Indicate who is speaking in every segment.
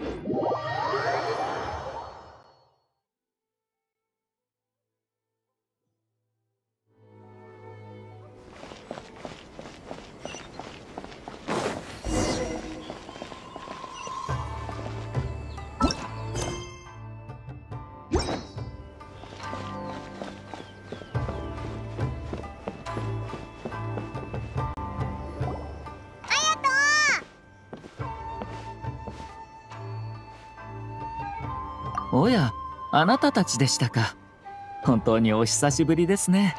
Speaker 1: おや、あなたたちでしたか。本当にお久しぶりですね。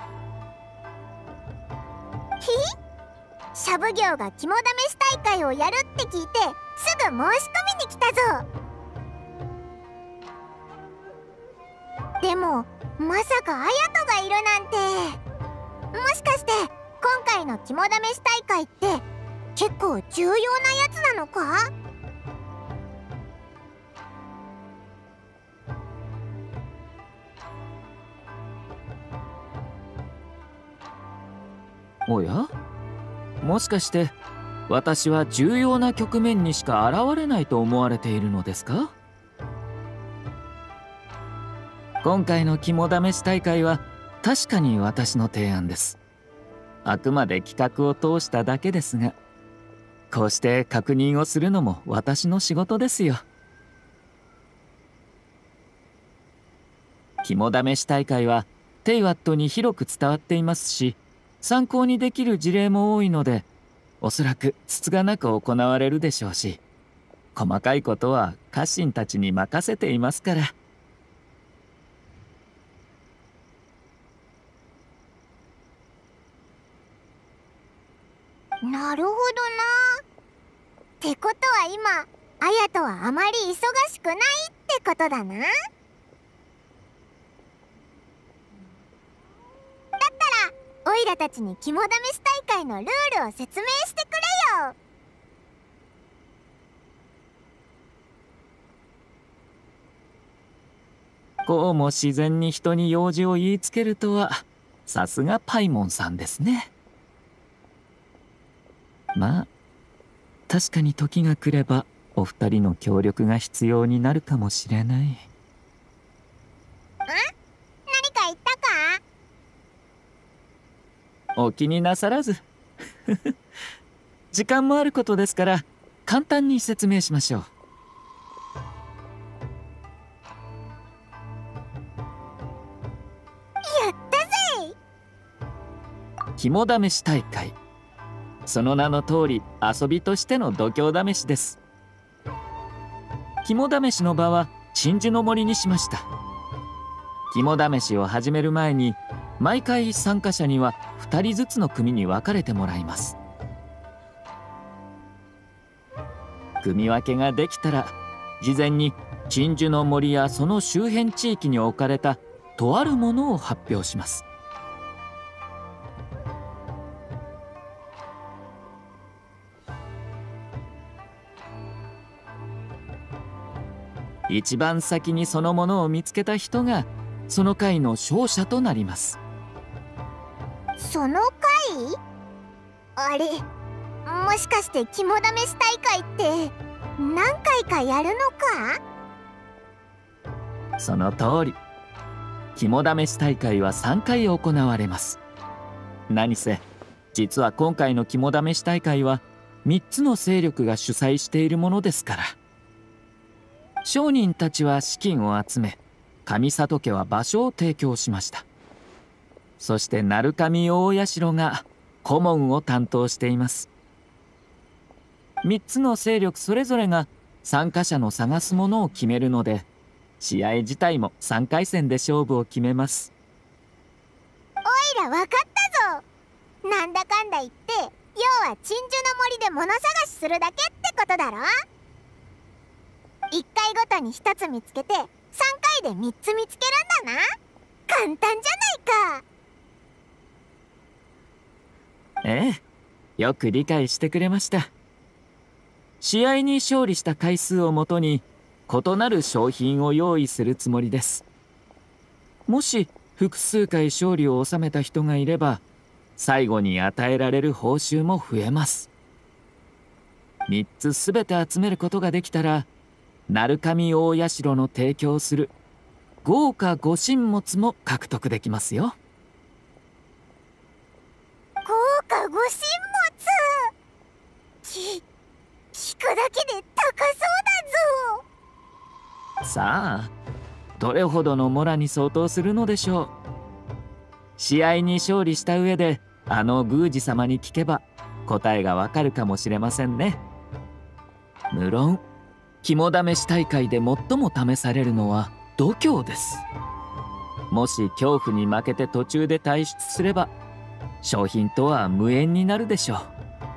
Speaker 2: シャブ業が肝試し大会をやるって聞いてすぐ申し込みに来たぞ。でもまさかアヤトがいるなんて。もしかして今回の肝試し大会って結構重要なやつなのか？
Speaker 1: おや、もしかして私は重要な局面にしか現れないと思われているのですか？今回の肝試し大会は確かに私の提案です。あくまで企画を通しただけですが、こうして確認をするのも私の仕事ですよ。肝試し大会はテイワットに広く伝わっていますし、参考にできる事例も多いので、おそらくつつがなく行われるでしょうし、細かいことは家臣たちに任せていますから。
Speaker 2: なるほどな。ってことは今アヤトはあまり忙しくないってことだな。だったらオイラたちに肝試し大会のルールを説明してくれよ。
Speaker 1: こうも自然に人に用事を言いつけるとは、さすがパイモンさんですね。まあ確かに時が来ればお二人の協力が必要になるかもしれない。
Speaker 2: 何か言ったか？
Speaker 1: お気になさらず時間もあることですから簡単に説明しましょう。
Speaker 2: やったぜ。
Speaker 1: 肝試し大会、その名の通り遊びとしての度胸試しです。肝試しの場は鎮守の森にしました。肝試しを始める前に毎回参加者には2人ずつの組に分かれてもらいます。組み分けができたら事前に鎮守の森やその周辺地域に置かれたとあるものを発表します。一番先にそのものを見つけた人がその回の勝者となります。
Speaker 2: その回？あれ、もしかして肝試し大会って何回かやるのか？
Speaker 1: その通り、肝試し大会は3回行われます。何せ実は今回の肝試し大会は3つの勢力が主催しているものですから。商人たちは資金を集め、上里家は場所を提供しました。そして鳴上大社が顧問を担当しています。3つの勢力それぞれが参加者の探すものを決めるので、試合自体も3回戦で勝負を決めます。
Speaker 2: おいらわかったぞ。なんだかんだ言って要は鎮守の森で物探しするだけってことだろ。1回ごとに1つ見つけて3回で3つ見つけるんだな。簡単じゃないか。
Speaker 1: ええ、よく理解してくれました。試合に勝利した回数をもとに異なる商品を用意するつもりです。もし複数回勝利を収めた人がいれば、最後に与えられる報酬も増えます。3つすべて集めることができたら、 鳴神大社の提供する豪華御神物も獲得できますよ。
Speaker 2: 豪華御神物、聞くだけで高そうだぞ。
Speaker 1: さあ、どれほどのモラに相当するのでしょう。試合に勝利した上であの宮司様に聞けば答えがわかるかもしれませんね。無論肝試し大会で最も試されるのは度胸です。もし恐怖に負けて途中で退出すれば商品とは無縁になるでしょう。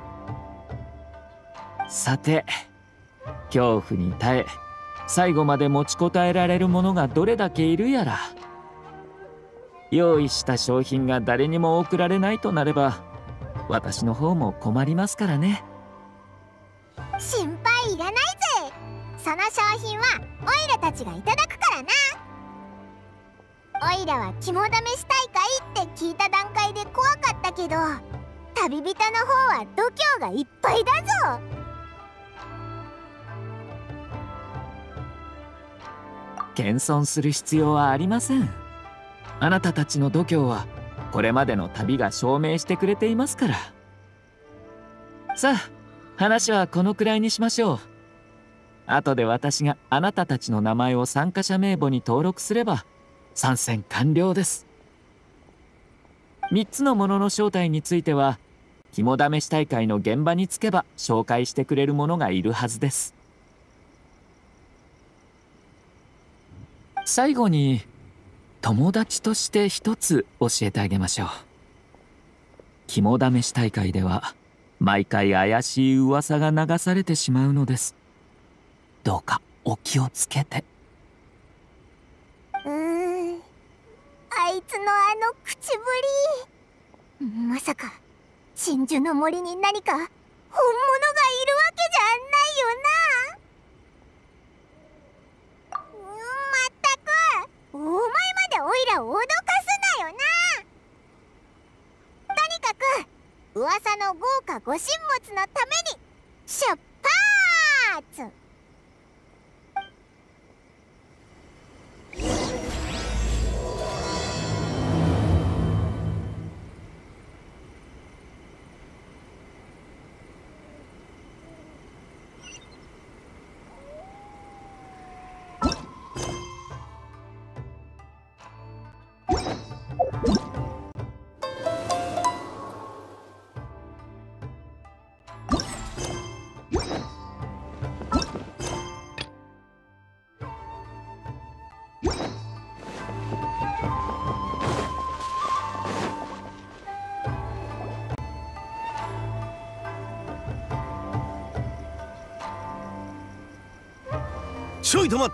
Speaker 1: さて、恐怖に耐え最後まで持ちこたえられるものがどれだけいるやら。用意した商品が誰にも送られないとなれば私の方も困りますからね。
Speaker 2: 心配いらないぜ。その商品はオイラたちがいただくからな。オイラは肝試し大会って聞いた段階で怖かったけど、旅人の方は度胸がいっぱいだぞ。
Speaker 1: 謙遜する必要はありません。あなたたちの度胸はこれまでの旅が証明してくれていますから。さあ、話はこのくらいにしましょう。後で私があなたたちの名前を参加者名簿に登録すれば参戦完了です。3つのものの正体については肝試し大会の現場に着けば紹介してくれる者がいるはずです。最後に友達として一つ教えてあげましょう。肝試し大会では毎回怪しい噂が流されてしまうのです。どうかお気をつけて。
Speaker 2: あいつのあの口ぶり、まさか鎮守の森に何か本物がいるわけじゃないよな。まったくお前までオイラを脅かすなよな。とにかく噂の豪華御神物のために出発。
Speaker 3: ちょい止まった。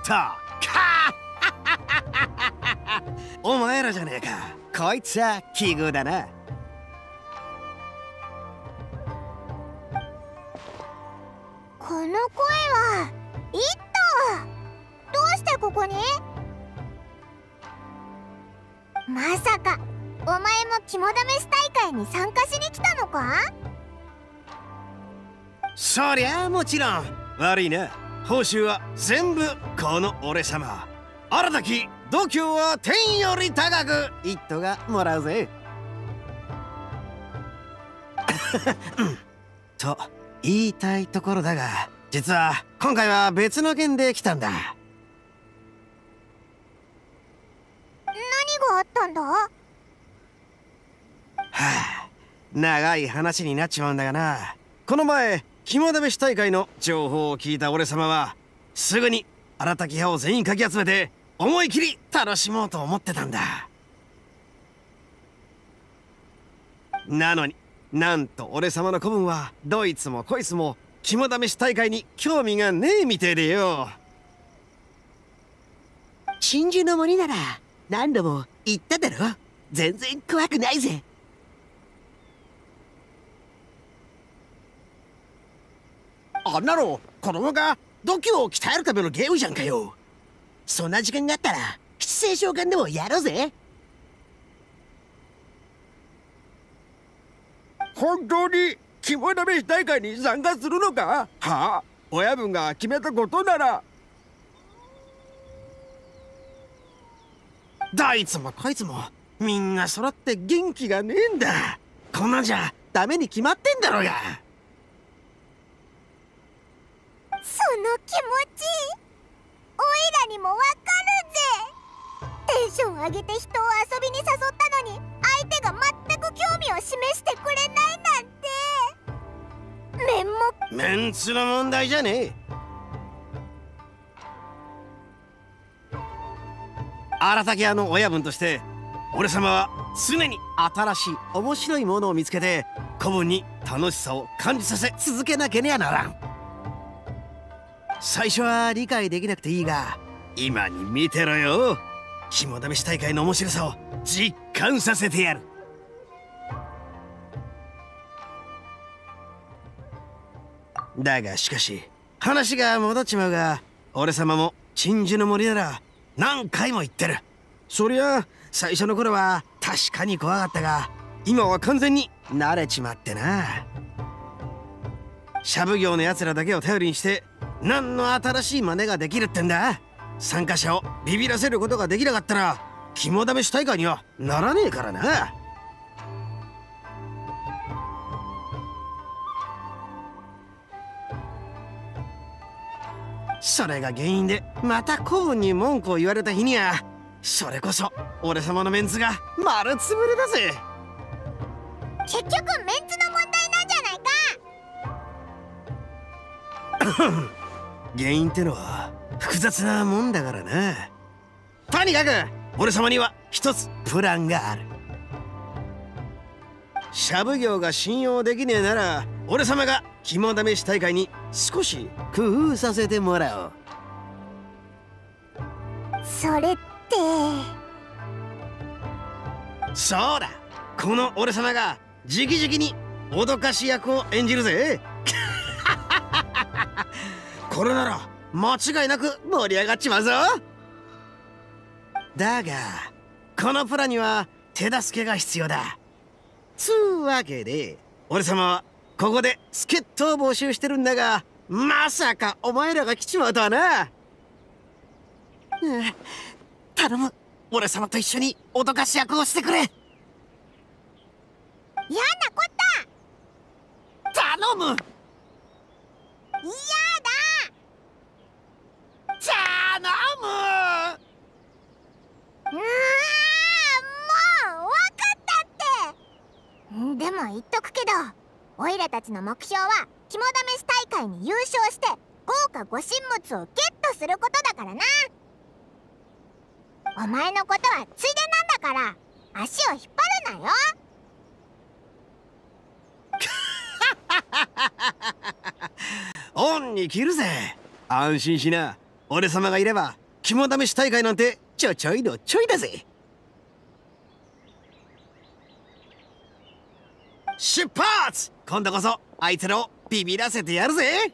Speaker 3: お前らじゃねえか。こいつは奇遇だな。
Speaker 2: この声はイット。どうしてここに？まさかお前も肝試し大会に参加しに来たのか？
Speaker 3: そりゃもちろん。悪いな。報酬は全部この俺様新たき度胸は天より高く一斗がもらうぜ。と言いたいところだが、実は今回は別の件で来たんだ。
Speaker 2: 何があったんだ？は
Speaker 3: あ、長い話になっちまうんだがな。この前肝試し大会の情報を聞いた俺様はすぐに新たき派を全員かき集めて思い切り楽しもうと思ってたんだ。なのになんと俺様の子分はどいつもこいつも肝試し大会に興味がねえみてえでよ。
Speaker 4: 鎮守の森なら何度も言っただろ。全然怖くないぜ。
Speaker 3: あんなの子供が度胸を鍛えるためのゲームじゃんかよ。
Speaker 4: そんな時間があったら七星召喚でもやろうぜ。
Speaker 3: 本当に肝試し大会に参加するのか？はあ、親分が決めたことなら。 どいつもこいつもみんな揃って元気がねえんだ。こんなんじゃダメに決まってんだろうが。
Speaker 2: その気持ちおいらにもわかるぜ。テンション上げて人を遊びに誘ったのに相手が全く興味を示してくれないなんて
Speaker 3: メンツの問題じゃねえ。荒竹屋の親分として俺様は常に新しい面白いものを見つけて子分に楽しさを感じさせ続けなければならん。最初は理解できなくていいが今に見てろよ。肝試し大会の面白さを実感させてやる。だがしかし話が戻っちまうが、俺様も鎮守の森なら何回も言ってる。そりゃ最初の頃は確かに怖かったが今は完全に慣れちまってな。シャブ業のやつらだけを頼りにして何の新しい真似ができるってんだ。参加者をビビらせることができなかったら肝試し大会にはならねえからな。それが原因でまた子分に文句を言われた日にはそれこそ俺様のメンツが丸つぶれだぜ。
Speaker 2: 結局メンツの問題なんじゃないか。
Speaker 3: 原因ってのは複雑なもんだからな。とにかく俺様には一つプランがある。シャブ業が信用できねえなら俺様が肝試し大会に少し工夫させてもらおう。
Speaker 2: それって
Speaker 3: そうだ、この俺様が直々に脅かし役を演じるぜ。これなら間違いなく盛り上がっちまうぞ。だがこのプランには手助けが必要だ。つうわけで俺様はここで助っ人を募集してるんだが、まさかお前らが来ちまうとはな。頼む、俺様と一緒に脅かし役をしてくれ。
Speaker 2: 嫌なこ
Speaker 3: 頼む。
Speaker 2: 嫌だ。
Speaker 3: 頼む。
Speaker 2: もう分かったって。でも言っとくけどオイラたちの目標は肝試し大会に優勝して豪華ご神物をゲットすることだからな。お前のことはついでなんだから足を引っ張るなよ。
Speaker 3: 恩に切るぜ。安心しな、俺様がいれば肝試し大会なんてちょいのちょいだぜ。出発。今度こそあいつらをビビらせてやるぜ。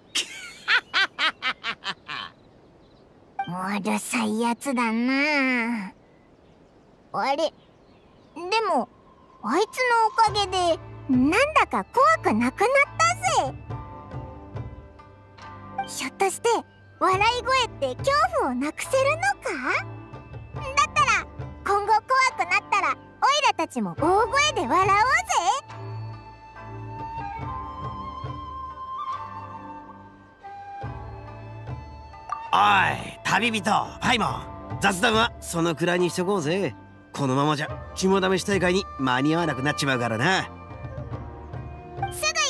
Speaker 2: うるさいやつだな。あれ、でもあいつのおかげでなんだか怖くなくなったぜ。ひょっとして笑い声って恐怖をなくせるのか？だったら今後怖くなったらオイラたちも大声で笑おうぜ。
Speaker 3: おい旅人パイモン、雑談はそのくらいにしとこうぜ。このままじゃ肝試し大会に間に合わなくなっちまうからな。
Speaker 2: すぐ行く。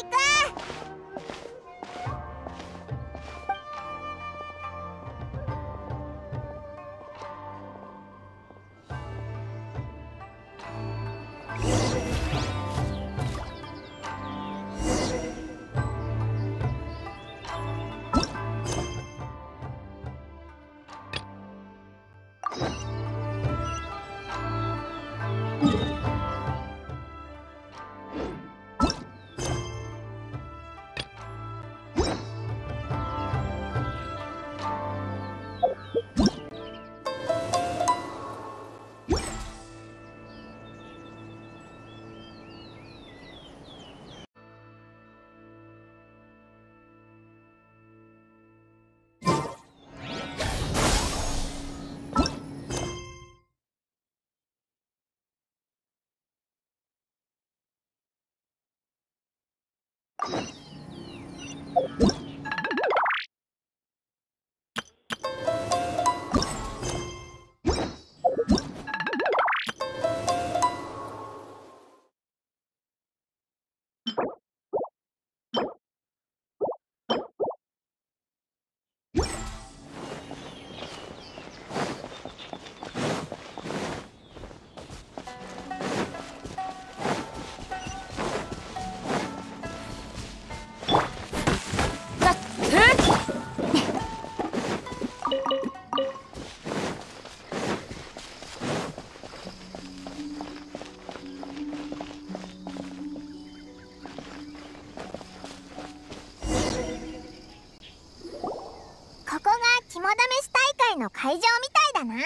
Speaker 2: ここが肝試し大会の会場みたいだな。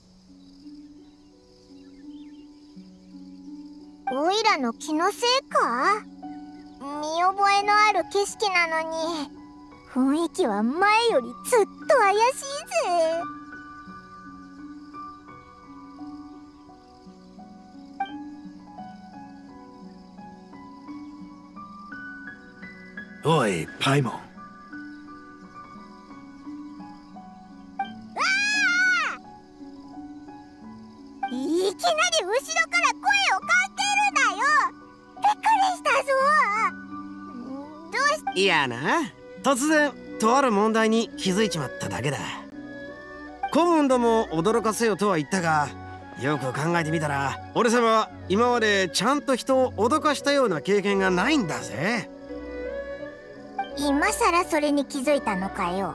Speaker 2: おいらの気のせいか？見覚えのある景色なのに雰囲気は前よりずっと怪しいぜ。
Speaker 3: おいパイモン、
Speaker 2: いきなり後ろから声をかけるなよ。びっくりしたぞ。どうし
Speaker 3: いやな、突然とある問題に気づいちまっただけだ。顧問ども驚かせよとは言ったが、よく考えてみたら俺様は今までちゃんと人を脅かしたような経験がないんだぜ。
Speaker 2: 今さらそれに気づいたのかよ。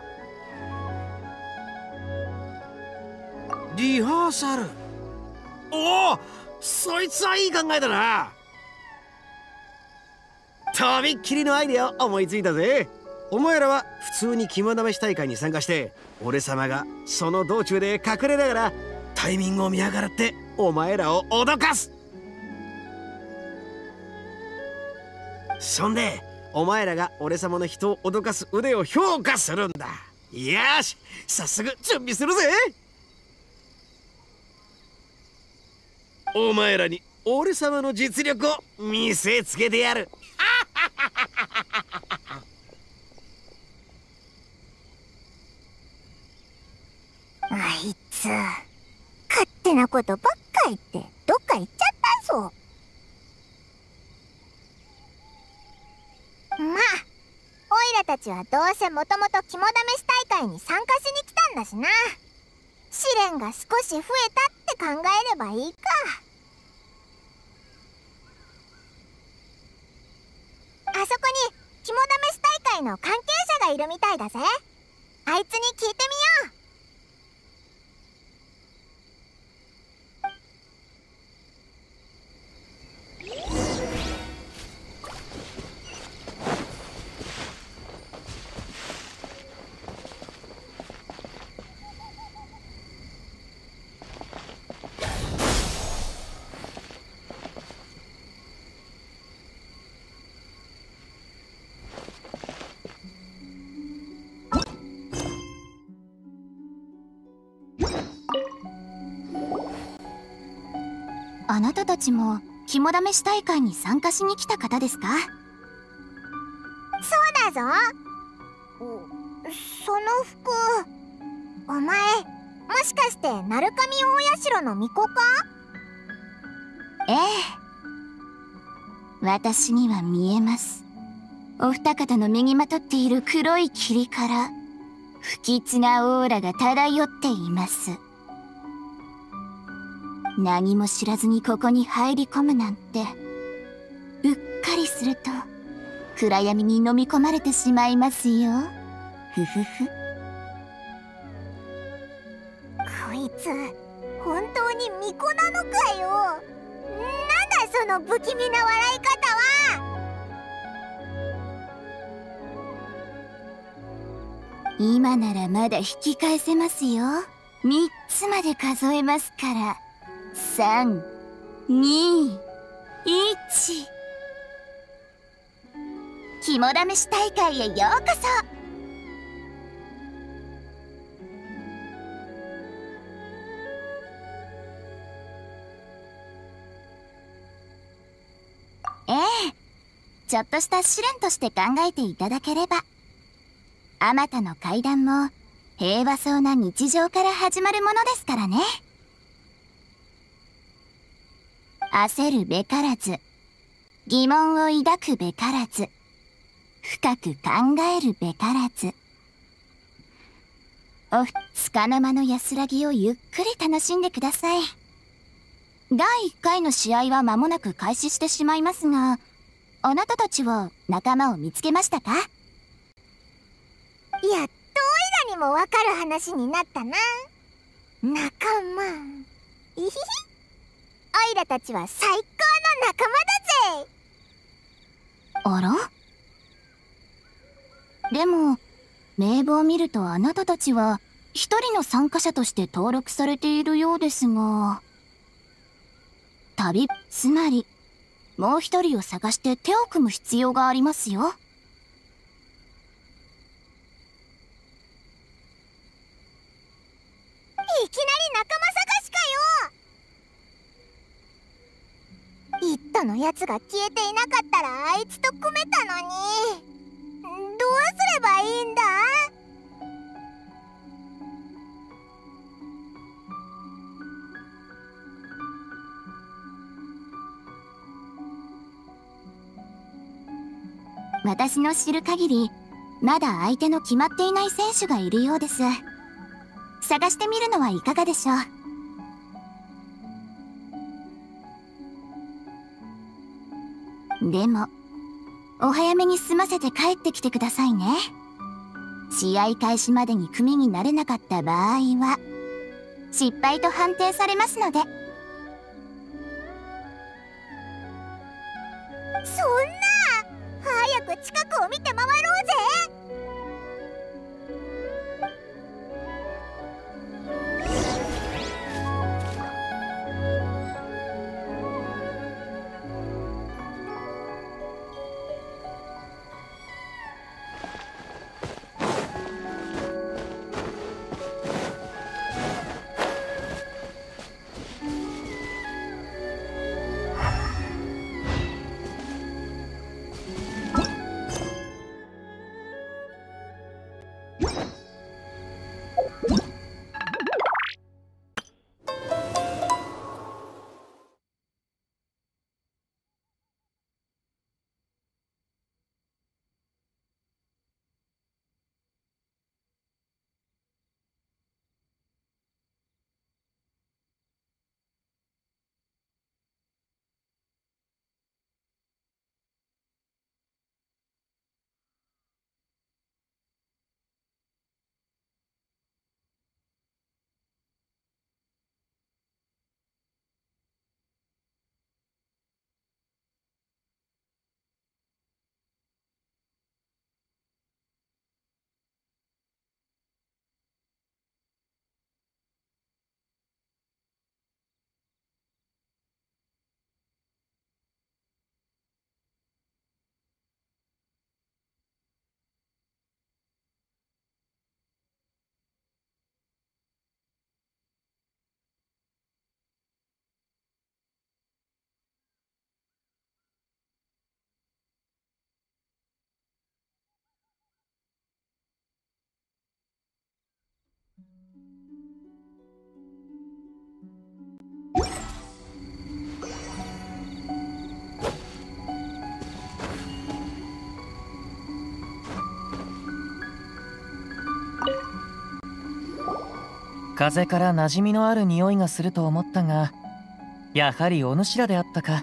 Speaker 3: リハーサル。おお、そいつはいい考えだな。とびっきりのアイデアを思いついたぜ。お前らは普通に肝試し大会に参加して、俺様がその道中で隠れながらタイミングを見計らってお前らを脅かす。そんでお前らが俺様の人を脅かす腕を評価するんだ。よし、早速準備するぜ。お前らに俺様の実力を見せつけてやる。
Speaker 2: あいつ勝手なことばっか言ってどっか行っちゃったぞ。まあオイラたちはどうせもともと肝試し大会に参加しに来たんだしな。試練が少し増えたって考えればいいか。あそこに肝試し大会の関係者がいるみたいだぜ。あいつに聞いてみよう。
Speaker 5: あなたたちも肝試し大会に参加しに来た方ですか？
Speaker 2: そうだぞ。その服、お前もしかして鳴神大社の巫女か？
Speaker 5: ええ、私には見えます。お二方の身にまとっている黒い霧から不吉なオーラが漂っています。何も知らずにここに入り込むなんて、うっかりすると暗闇に飲み込まれてしまいますよ。ふふふ。
Speaker 2: こいつ本当に巫女なのかよ。なんだその不気味な笑い方は。
Speaker 5: 今ならまだ引き返せますよ。3つまで数えますから。3、2、1。肝試し大会へようこそ。ええ、 ちょっとした試練として考えていただければ。あまたの階段も平和そうな日常から始まるものですからね。焦るべからず、疑問を抱くべからず、深く考えるべからず、束の間の安らぎをゆっくり楽しんでください。第1回の試合は間もなく開始してしまいますが、あなたたちは仲間を見つけましたか？
Speaker 2: やっとオイラにもわかる話になったな。仲間。いひひ。オイラたちは最高の仲間だぜ。
Speaker 5: あら？でも、名簿を見るとあなたたちは一人の参加者として登録されているようですが、つまり、もう一人を探して手を組む必要がありますよ。
Speaker 2: いきなり仲間探しかよ。イットのやつが消えていなかったらあいつと組めたのに。どうすればいいんだ？
Speaker 5: 私の知る限り、まだ相手の決まっていない選手がいるようです。探してみるのはいかがでしょう。でも、お早めに済ませて帰ってきてくださいね。試合開始までに組になれなかった場合は、失敗と判定されますので。
Speaker 2: そんな！早く近くを見て回ろうぜ。
Speaker 6: 風から馴染みのある匂いがすると思ったが、やはりお主らであったか。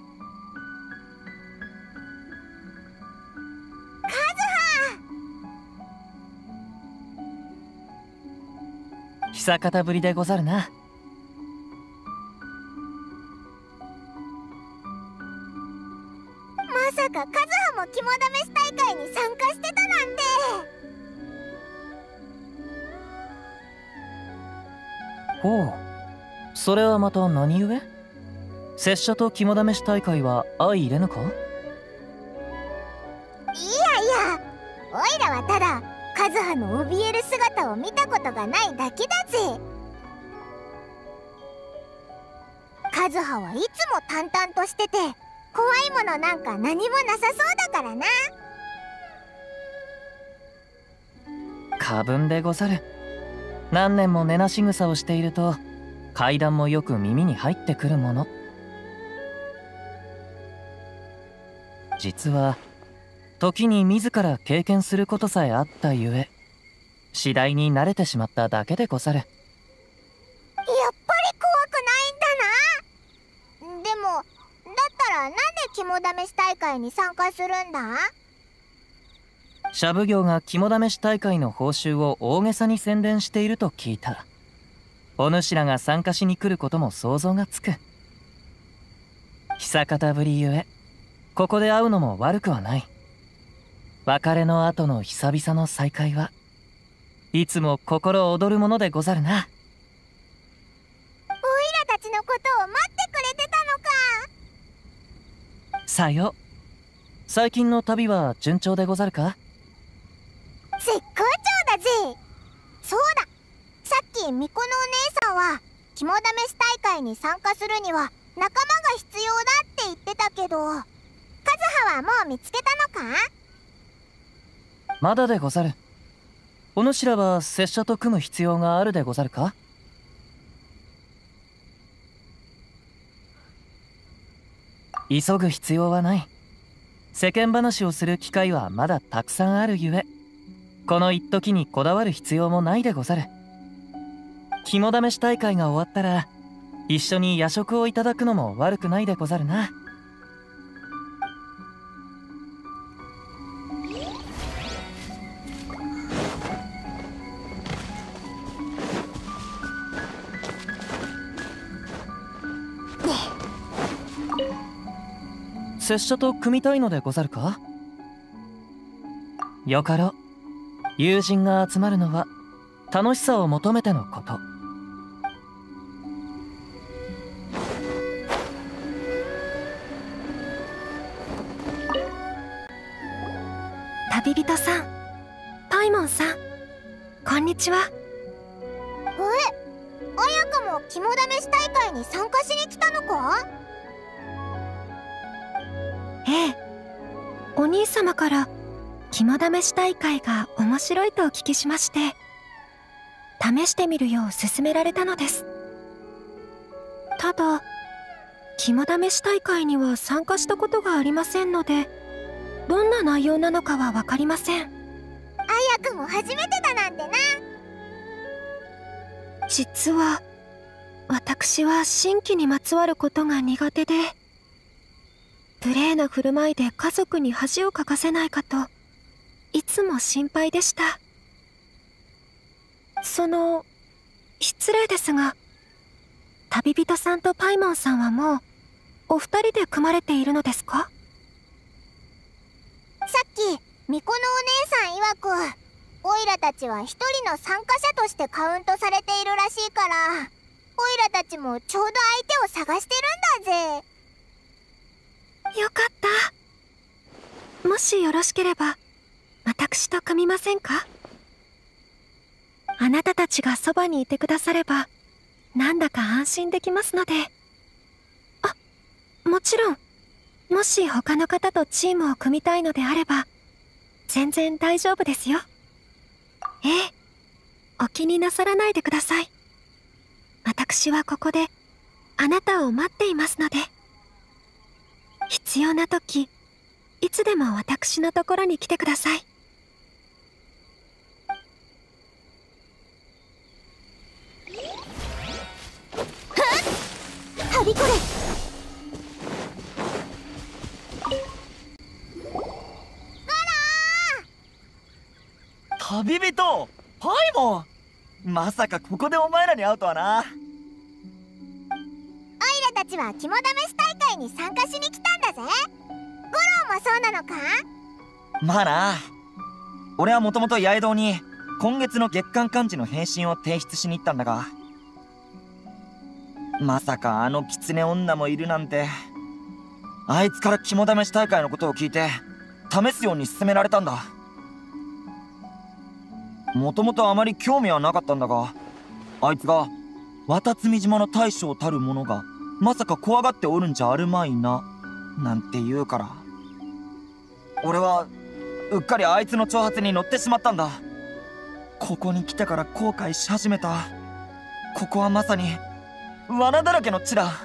Speaker 6: 久方ぶりでござるな。
Speaker 2: まさかカズハも肝試し大会に参加してたなんて。
Speaker 6: ほう、それはまた何故？拙者と肝試し大会は相入れぬか？
Speaker 2: いやいや、オイラはただカズハの怯える姿を見たことがないだけだぜ。カズハはいつも淡々としてて怖いものなんか何もなさそうだからな。
Speaker 6: 過分でござる。何年も寝なし草をしていると怪談もよく耳に入ってくるもの。実は時に自ら経験することさえあったゆえ、次第に慣れてしまっただけでござる。
Speaker 2: やっぱり怖くないんだな。でもだったらなんで肝試し大会に参加するんだ？
Speaker 6: シャブ業が肝試し大会の報酬を大げさに宣伝していると聞いた。お主らが参加しに来ることも想像がつく。久方ぶりゆえここで会うのも悪くはない。別れの後の久々の再会はいつも心躍るものでござるな。
Speaker 2: オイラたちのことを待ってくれてたのか。
Speaker 6: さよ。最近の旅は順調でござるか？
Speaker 2: 絶好調だぜ。そうだ、さっき巫女のお姉さんは肝試し大会に参加するには仲間が必要だって言ってたけど、カズハはもう見つけたのか？
Speaker 6: まだでござる。お主らは拙者と組む必要があるでござるか？急ぐ必要はない。世間話をする機会はまだたくさんあるゆえ、この一時にこだわる必要もないでござる。肝試し大会が終わったら一緒に夜食をいただくのも悪くないでござるな。拙者と組みたいのでござるか？よかろう。友人が集まるのは楽しさを求めてのこと。
Speaker 7: 旅人さん、パイモンさん、こんにちは。
Speaker 2: 綾香も肝試し大会に参加しに来たのか？
Speaker 7: ええ、お兄様から肝試し大会が面白いとお聞きしまして、試してみるよう勧められたのです。ただ肝試し大会には参加したことがありませんので、どんな内容なのかは分かりません。
Speaker 2: 綾香も初めてだなんてな。
Speaker 7: 実は私は新規にまつわることが苦手で、無礼な振る舞いで家族に恥をかかせないかといつも心配でした。失礼ですが、旅人さんとパイモンさんはもうお二人で組まれているのですか？
Speaker 2: さっき巫女のお姉さん曰く、オイラたちは一人の参加者としてカウントされているらしいから、オイラたちもちょうど相手を探してるんだぜ。
Speaker 7: よかった。もしよろしければ私と組みませんか？あなたたちがそばにいてくださればなんだか安心できますので。もちろん、もし他の方とチームを組みたいのであれば全然大丈夫ですよ。ええ、お気になさらないでください。私はここであなたを待っていますので、必要な時いつでも私のところに来てください。
Speaker 2: はびこれ。
Speaker 8: 旅人パイモン、まさかここでお前らに会うとはな。
Speaker 2: オイラたちは肝試し大会に参加しに来たんだぜ。ゴローもそうなのか？
Speaker 8: まあな。俺はもともと八重堂に今月の月間幹事の返信を提出しに行ったんだが、まさかあの狐女もいるなんて。あいつから肝試し大会のことを聞いて試すように勧められたんだ。もともとあまり興味はなかったんだが、あいつが渡積島の大将たる者がまさか怖がっておるんじゃあるまいななんて言うから、俺はうっかりあいつの挑発に乗ってしまったんだ。ここに来てから後悔し始めた。ここはまさに罠だらけの地だ。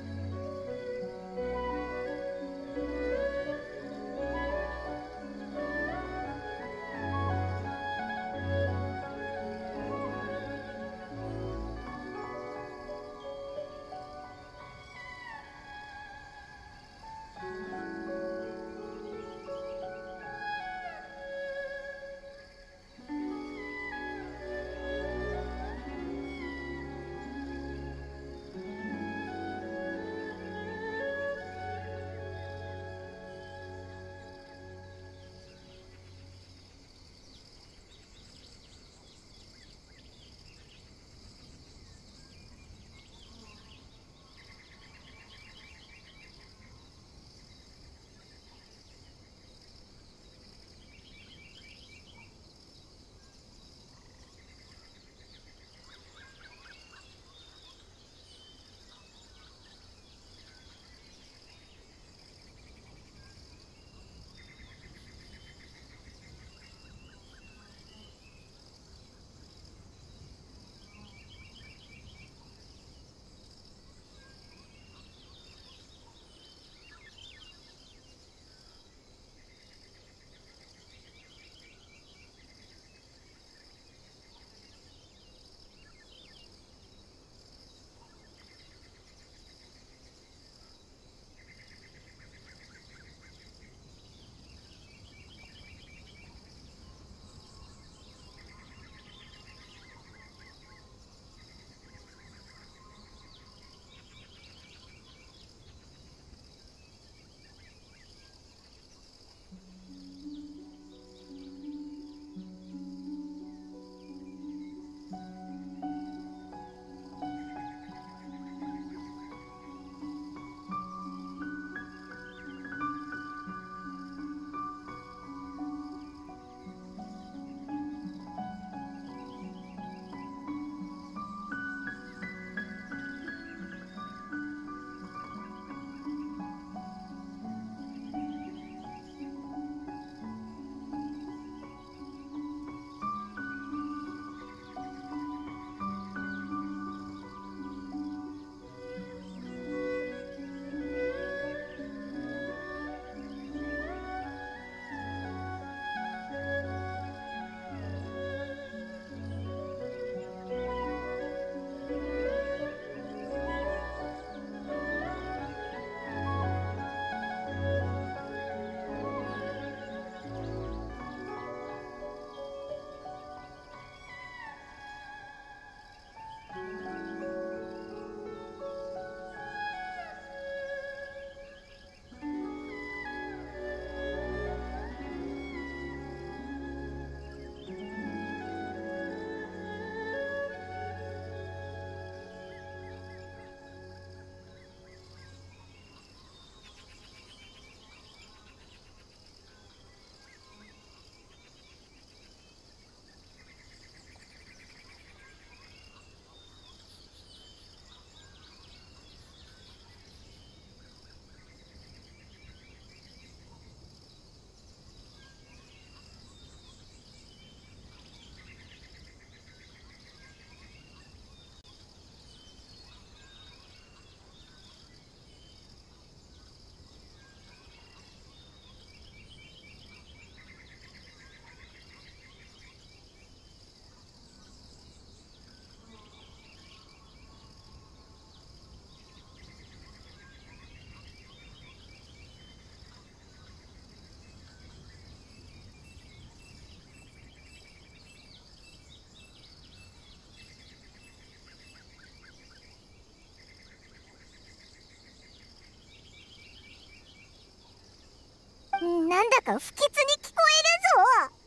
Speaker 2: なんだか不吉に聞こえるぞ。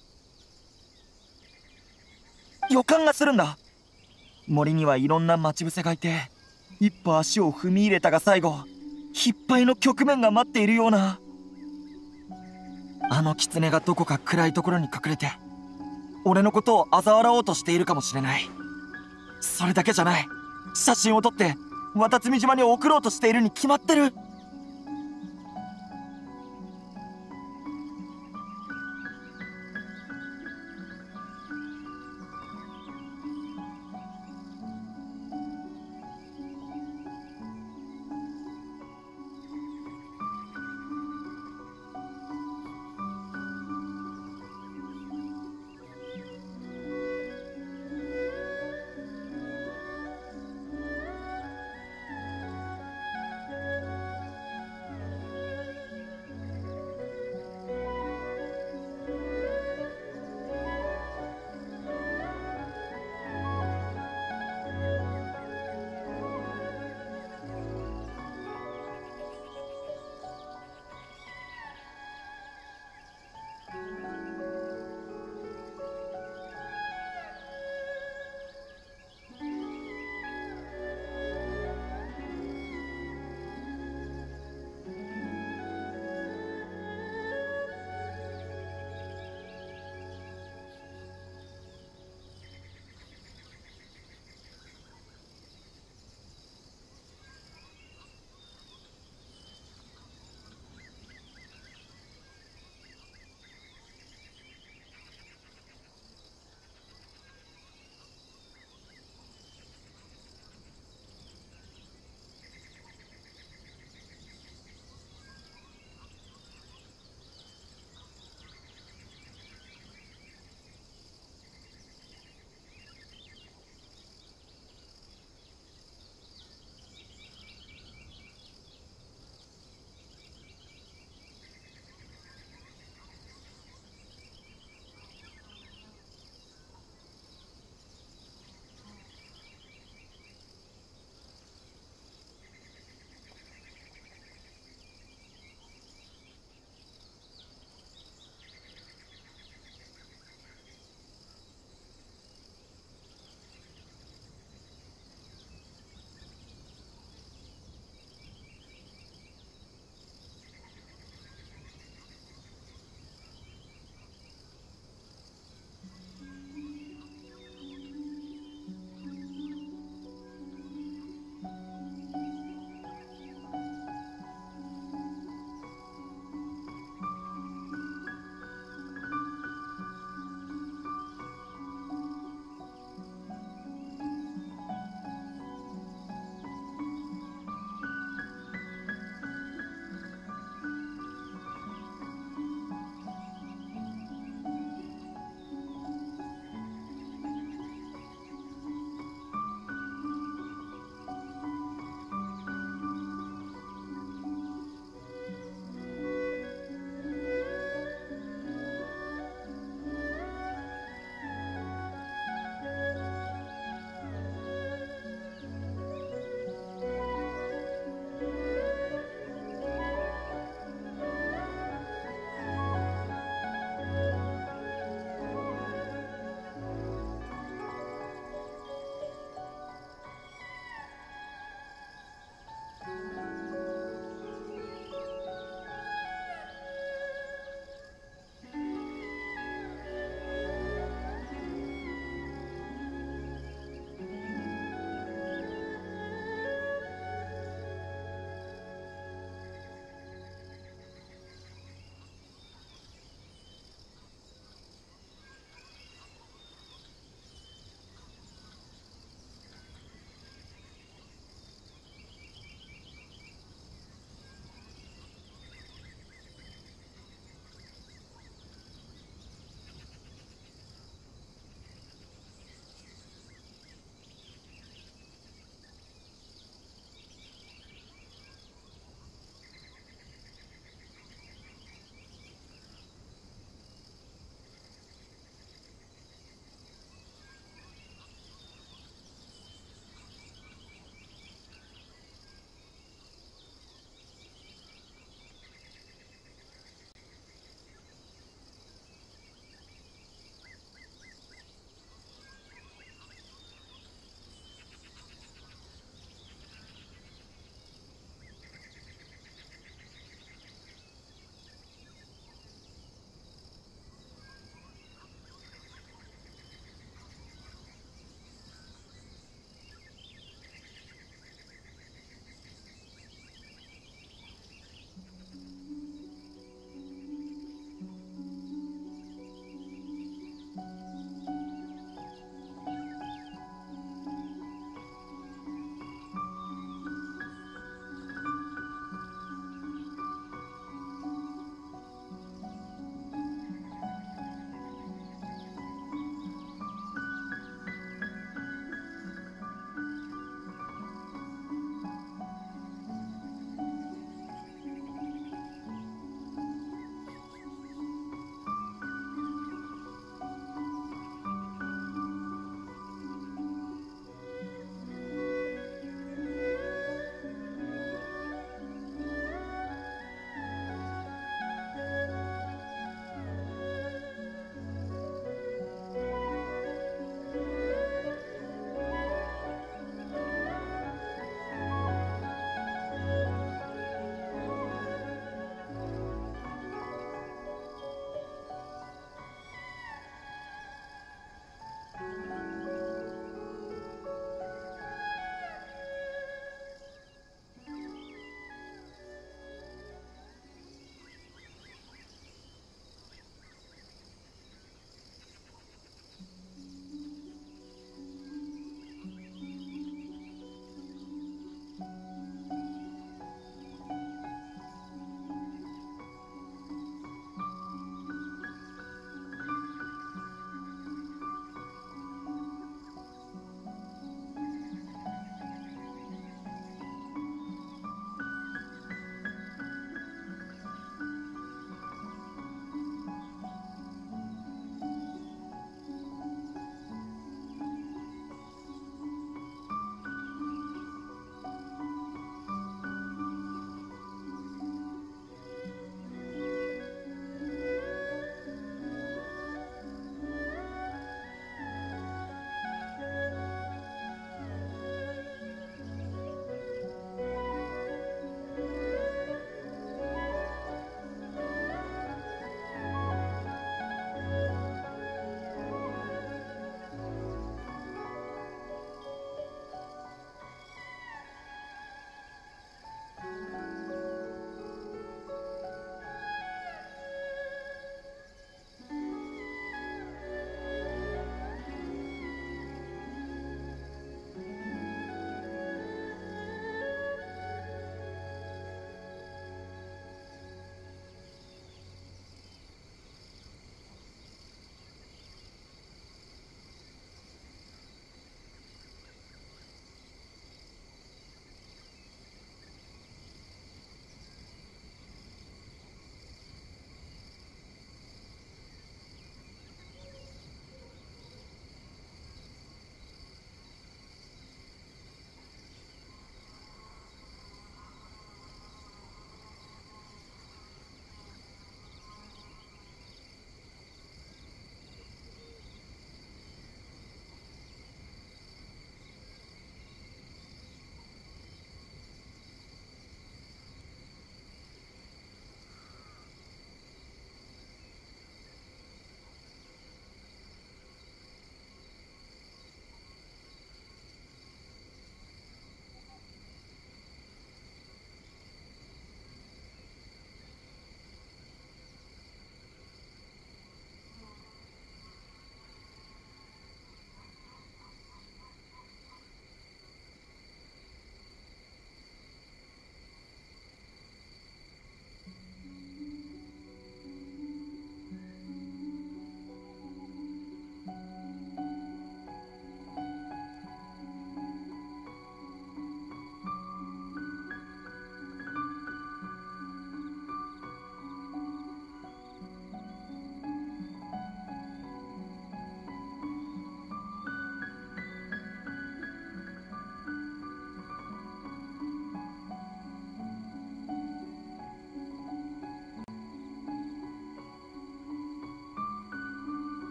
Speaker 8: 予感がするんだ。森にはいろんな待ち伏せがいて、一歩足を踏み入れたが最後失敗の局面が待っているような。あの狐がどこか暗いところに隠れて俺のことを嘲笑おうとしているかもしれない。それだけじゃない、写真を撮って渡積島に送ろうとしているに決まってる。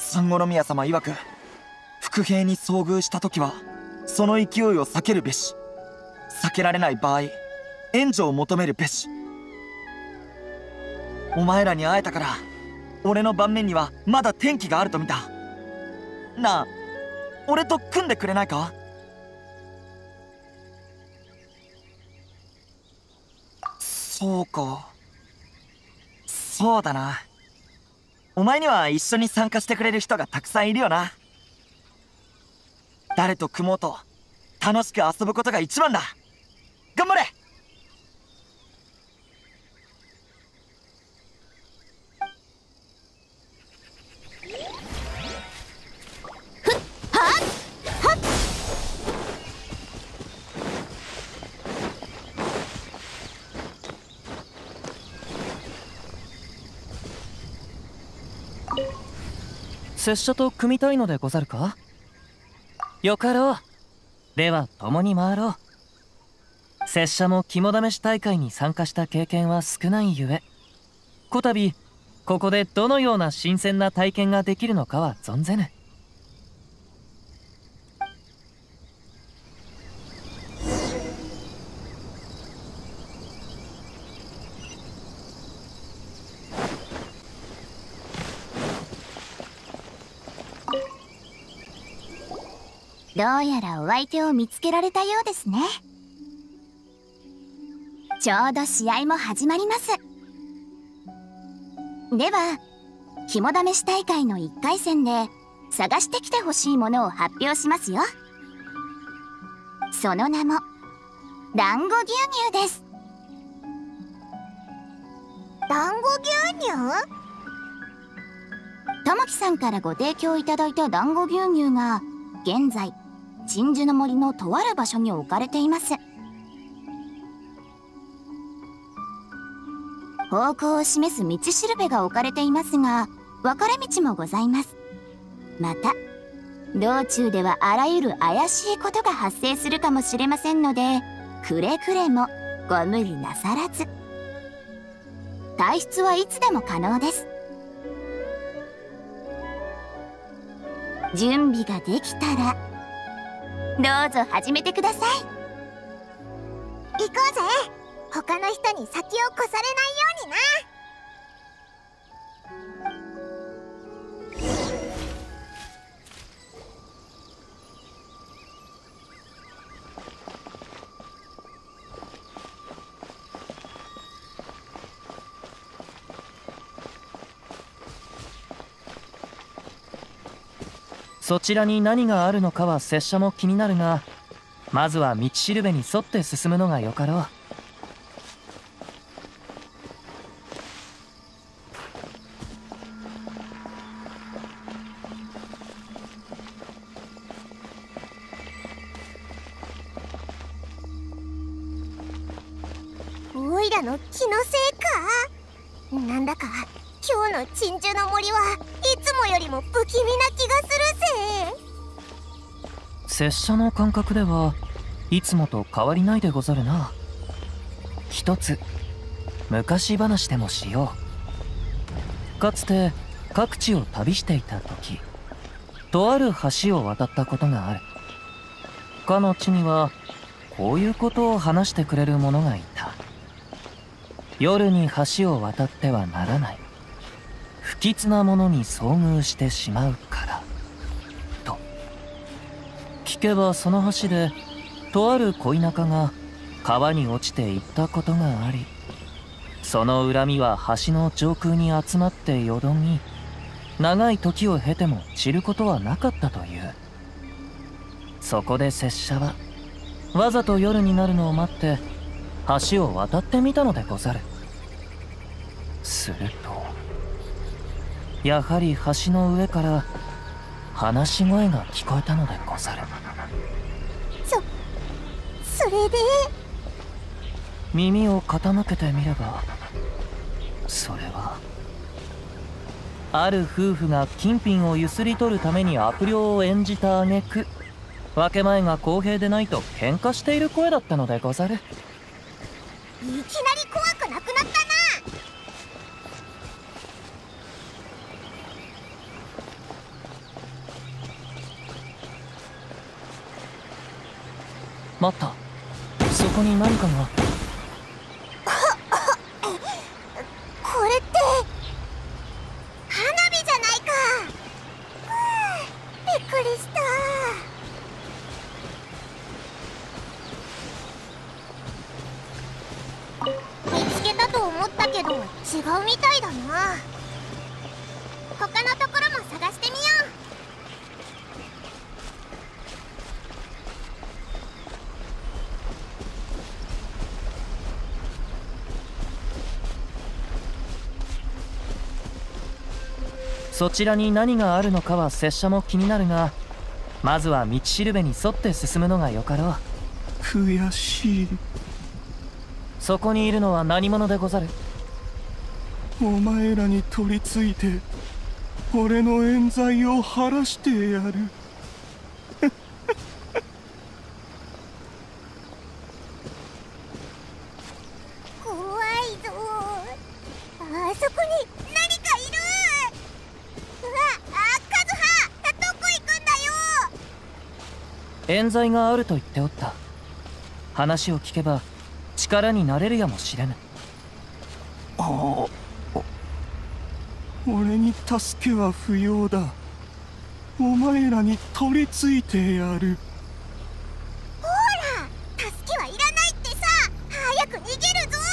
Speaker 8: 三五宮様曰く、伏兵に遭遇した時はその勢いを避けるべし、避けられない場合援助を求めるべし。お前らに会えたから俺の盤面にはまだ天気があると見た。なあ、俺と組んでくれないか？そうか、そうだな。お前には一緒に参加してくれる人がたくさんいるよな。誰と組もうと楽しく遊ぶことが一番だ。頑張れ。
Speaker 6: 拙者と組みたいのでござるか？よかろう。では共に回ろう。拙者も肝試し大会に参加した経験は少ないゆえ、こたびここでどのような新鮮な体験ができるのかは存ぜぬ。
Speaker 5: どうやらお相手を見つけられたようですね。ちょうど試合も始まります。では肝試し大会の1回戦で探してきてほしいものを発表しますよ。その名も団子牛乳です。
Speaker 2: 団子牛乳？
Speaker 5: 玉木さんからご提供いただいた団子牛乳が現在鎮守の森のとある場所に置かれています。方向を示す道しるべが置かれていますが、分かれ道もございます。また道中ではあらゆる怪しいことが発生するかもしれませんので、くれぐれもご無理なさらず。退出はいつでも可能です。準備ができたらどうぞ始めてください。
Speaker 2: 行こうぜ。他の人に先を越されないようにな。
Speaker 6: そちらに何があるのかは拙者も気になるが、まずは道しるべに沿って進むのがよかろう。
Speaker 2: おいらの気のせいか。なんだか今日の鎮守の森はいつもよりも不気味な気がするぜ。
Speaker 6: 拙者の感覚ではいつもと変わりないでござるな。一つ昔話でもしよう。かつて各地を旅していた時、とある橋を渡ったことがある。かの地にはこういうことを話してくれる者がいた。夜に橋を渡ってはならない。不吉なものに遭遇してしまうからと。聞けばその橋でとある恋仲が川に落ちていったことがあり、その恨みは橋の上空に集まってよどみ、長い時を経ても散ることはなかったという。そこで拙者はわざと夜になるのを待って橋を渡ってみたのでござる。するとやはり橋の上から話し声が聞こえたのでござる。
Speaker 2: それで
Speaker 6: 耳を傾けてみれば、それはある夫婦が金品をゆすり取るために悪霊を演じた挙句、分け前が公平でないと喧嘩している声だったのでござる。
Speaker 2: いきなり怖くなくなったな。
Speaker 6: 待った。そこに何かが。
Speaker 2: これって花火じゃないか。びっくりした。見つけたと思ったけど違うみたいだな。他のところも探してみよう。
Speaker 6: そちらに何があるのかは拙者も気になるが、まずは道しるべに沿って進むのがよかろう。
Speaker 9: 悔しい。
Speaker 6: そこにいるのは何者でござる？
Speaker 9: お前らに取り付いて俺の冤罪を晴らしてやる。
Speaker 2: 怖いぞ。あそこに何かいる。うわ、カズハ、どこ行くんだよ。
Speaker 6: 冤罪があると言っておった。話を聞けば力になれるやもしれぬ。
Speaker 9: ああ、俺に助けは不要だ。お前らに取り付いてやる。
Speaker 2: ほら、助けはいらないってさ。早く逃げるぞ。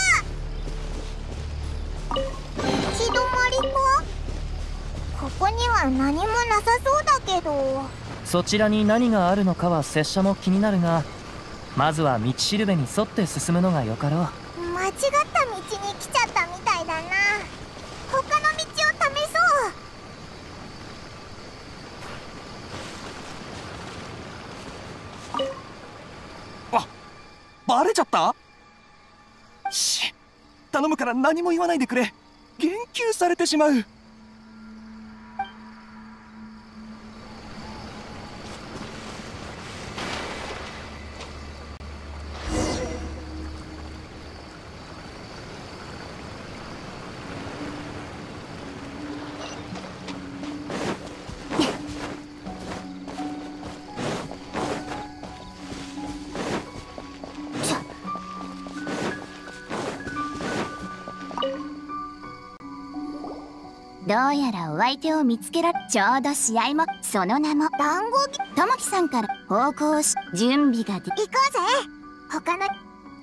Speaker 2: 行き止まりか。ここには何もなさそうだけど。
Speaker 6: そちらに何があるのかは拙者も気になるが、まずは道しるべに沿って進むのがよかろう。
Speaker 2: 間違った道に来ちゃったみたいだな。他の道を試そう。
Speaker 8: バレちゃった？頼むから何も言わないでくれ。言及されてしまう。
Speaker 5: どうやらお相手を見つけられ、ちょうど試合も、その名も
Speaker 2: 団子
Speaker 5: ともきさんから方向し準備ができ。
Speaker 2: 行こうぜ。他の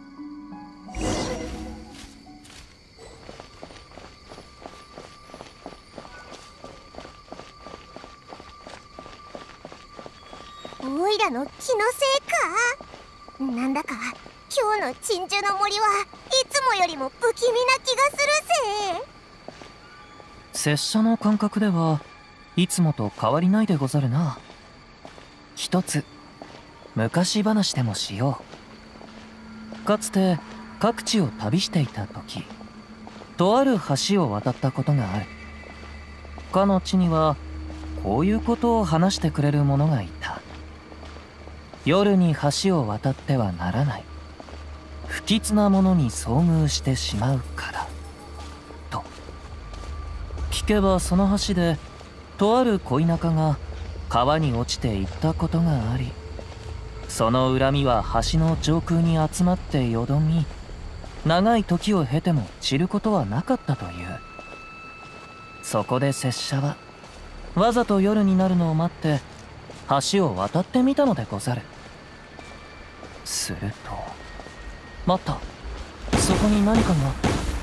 Speaker 2: おいらの気のせいか。なんだか今日の鎮守の森はいつもよりも不気味な気がするぜ。
Speaker 6: 拙者の感覚ではいつもと変わりないでござるな。一つ昔話でもしよう。かつて各地を旅していた時、とある橋を渡ったことがある。かの地にはこういうことを話してくれる者がいた。夜に橋を渡ってはならない。不吉なものに遭遇してしまうからと。聞けばその橋でとある恋仲が川に落ちていったことがあり、その恨みは橋の上空に集まってよどみ、長い時を経ても散ることはなかったという。そこで拙者はわざと夜になるのを待って橋を渡ってみたのでござる。すると、待った、そこに何かが。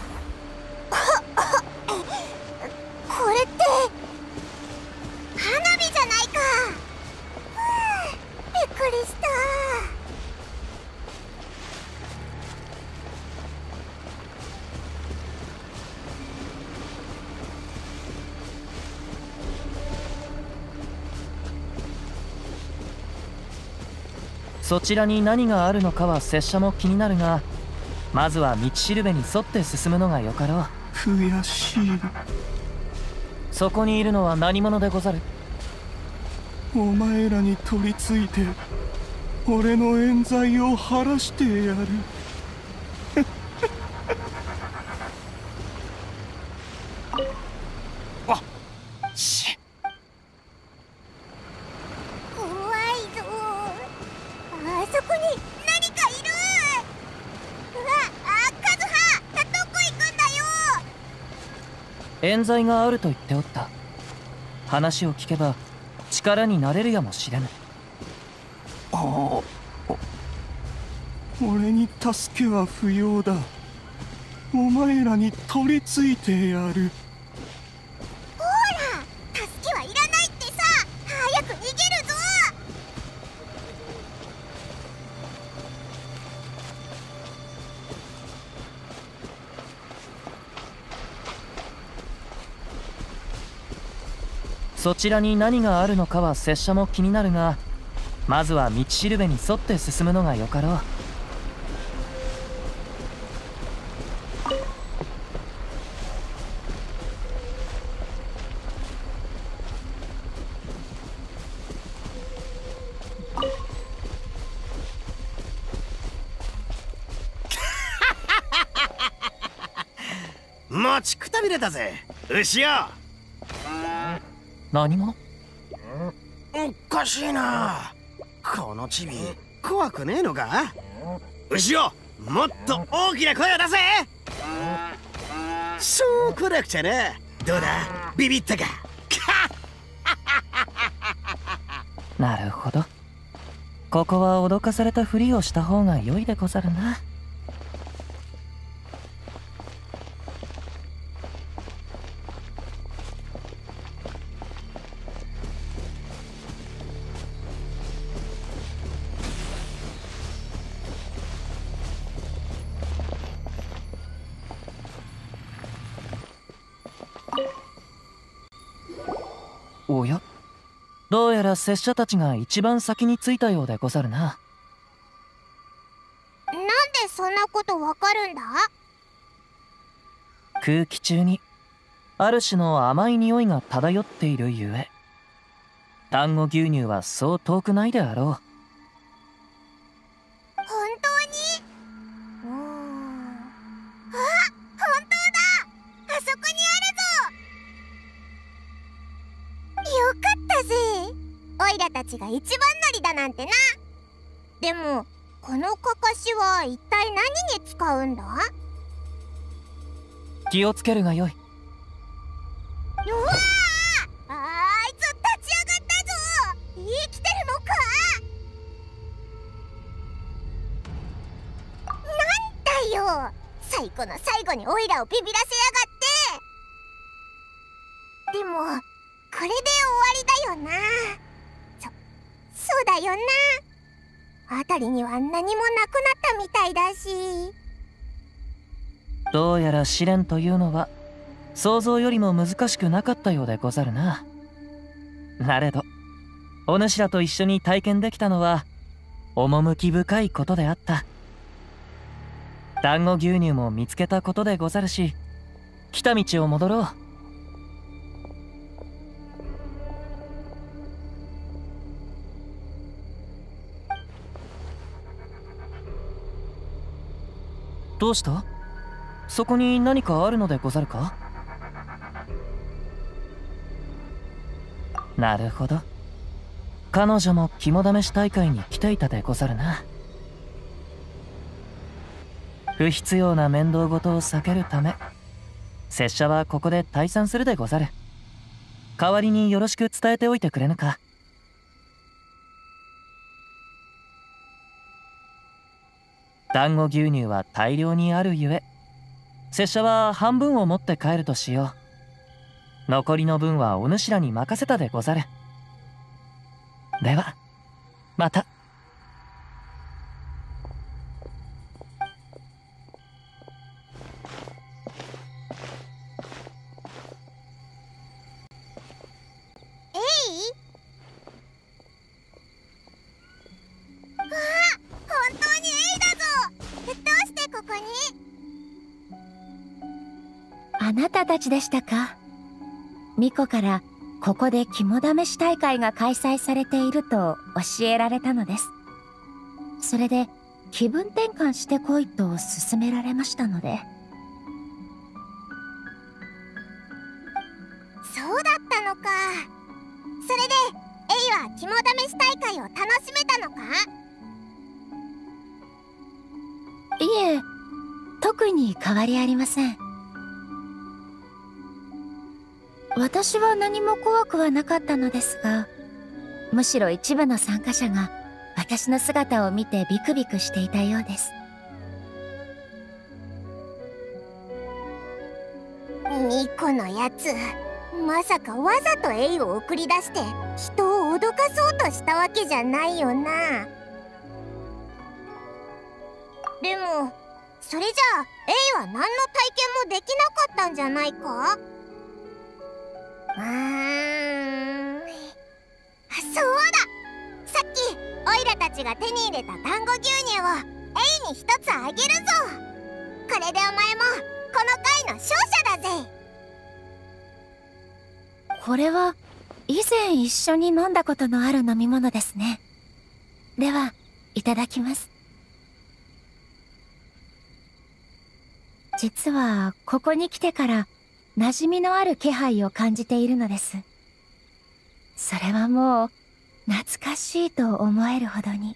Speaker 2: これって花火じゃないか。びっくりした。
Speaker 6: そちらに何があるのかは拙者も気になるが、まずは道しるべに沿って進むのがよかろう。
Speaker 9: 悔しい。
Speaker 6: そこにいるのは何者でござる？
Speaker 9: お前らに取り付いて俺の冤罪を晴らしてやる。
Speaker 2: 怖いぞ。あそこに何
Speaker 6: 冤罪があると言っておった。話を聞けば力になれるやもしれぬ。
Speaker 9: ああ、俺に助けは不要だ。お前らに取り付いてやる。
Speaker 2: ほら、助けはいらないってさ。早く逃げるぞ。
Speaker 6: そちらに何があるのかは拙者も気になるが、まずは道しるべに沿って進むのがよかろう。
Speaker 3: 待ちくたびれたぜ、牛よ。
Speaker 6: 何者？
Speaker 3: おかしいな。このチビ怖くねえのか？牛よ、もっと大きな声を出せ。そう来なくちゃな。どうだ、ビビったか？
Speaker 6: なるほど。ここは脅かされたふりをした方が良いでござるな。おや、どうやら拙者たちが一番先に着いたようでござるな。
Speaker 2: なんでそんなことわかるんだ？
Speaker 6: 空気中にある種の甘い匂いが漂っているゆえ、丹後牛乳はそう遠くないであろう。
Speaker 2: 本当に？あ、本当だ。あそこにあるぞ。よかったぜ。オイラたちが一番乗りだなんてな。でもこのかかしは一体何に使うんだ？
Speaker 6: 気をつけるがよい。
Speaker 2: うわあ、あいつ立ち上がったぞ。生きてるのか？なんだよ、最後の最後にオイラをビビらせやがって。でもこれで終わりだよな。そうだよな。辺りには何もなくなったみたいだし。
Speaker 6: どうやら試練というのは想像よりも難しくなかったようでござるな。なれどお主らと一緒に体験できたのは趣深いことであった。丹後牛乳も見つけたことでござるし、来た道を戻ろう。どうした？そこに何かあるのでござるか？なるほど。彼女も肝試し大会に来ていたでござるな。不必要な面倒事を避けるため、拙者はここで退散するでござる。代わりによろしく伝えておいてくれぬか？丹後牛乳は大量にあるゆえ、拙者は半分を持って帰るとしよう。残りの分はお主らに任せたでござる。ではまた。
Speaker 2: 本当にエイだぞ。どうしてここに？
Speaker 7: あなたたちでしたか。巫女からここで肝試し大会が開催されていると教えられたのです。それで気分転換してこいと勧められましたので。
Speaker 2: そうだったのか。それでエイは肝試し大会を楽しめたのか？
Speaker 7: いえ、特に変わりありません。 私は何も怖くはなかったのですが、むしろ一部の参加者が私の姿を見てビクビクしていたようです。
Speaker 2: ミコのやつ、まさかわざとエイを送り出して人を脅かそうとしたわけじゃないよな。でもそれじゃあエイは何の体験もできなかったんじゃないか？そうだ、さっきオイラたちが手に入れた団子牛乳をエイに一つあげるぞ。これでお前もこの会の勝者だぜ。
Speaker 7: これは以前一緒に飲んだことのある飲み物ですね。では、いただきます。実はここに来てから馴染みのある気配を感じているのです。それはもう懐かしいと思えるほどに。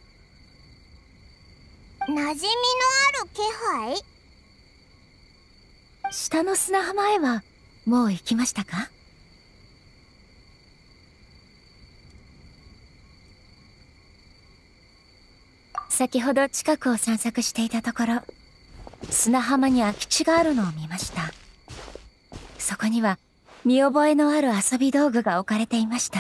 Speaker 2: 馴染みのある気配？
Speaker 7: 下の砂浜へはもう行きましたか？先ほど近くを散策していたところ、砂浜に空き地があるのを見ました。そこには見覚えのある遊び道具が置かれていました。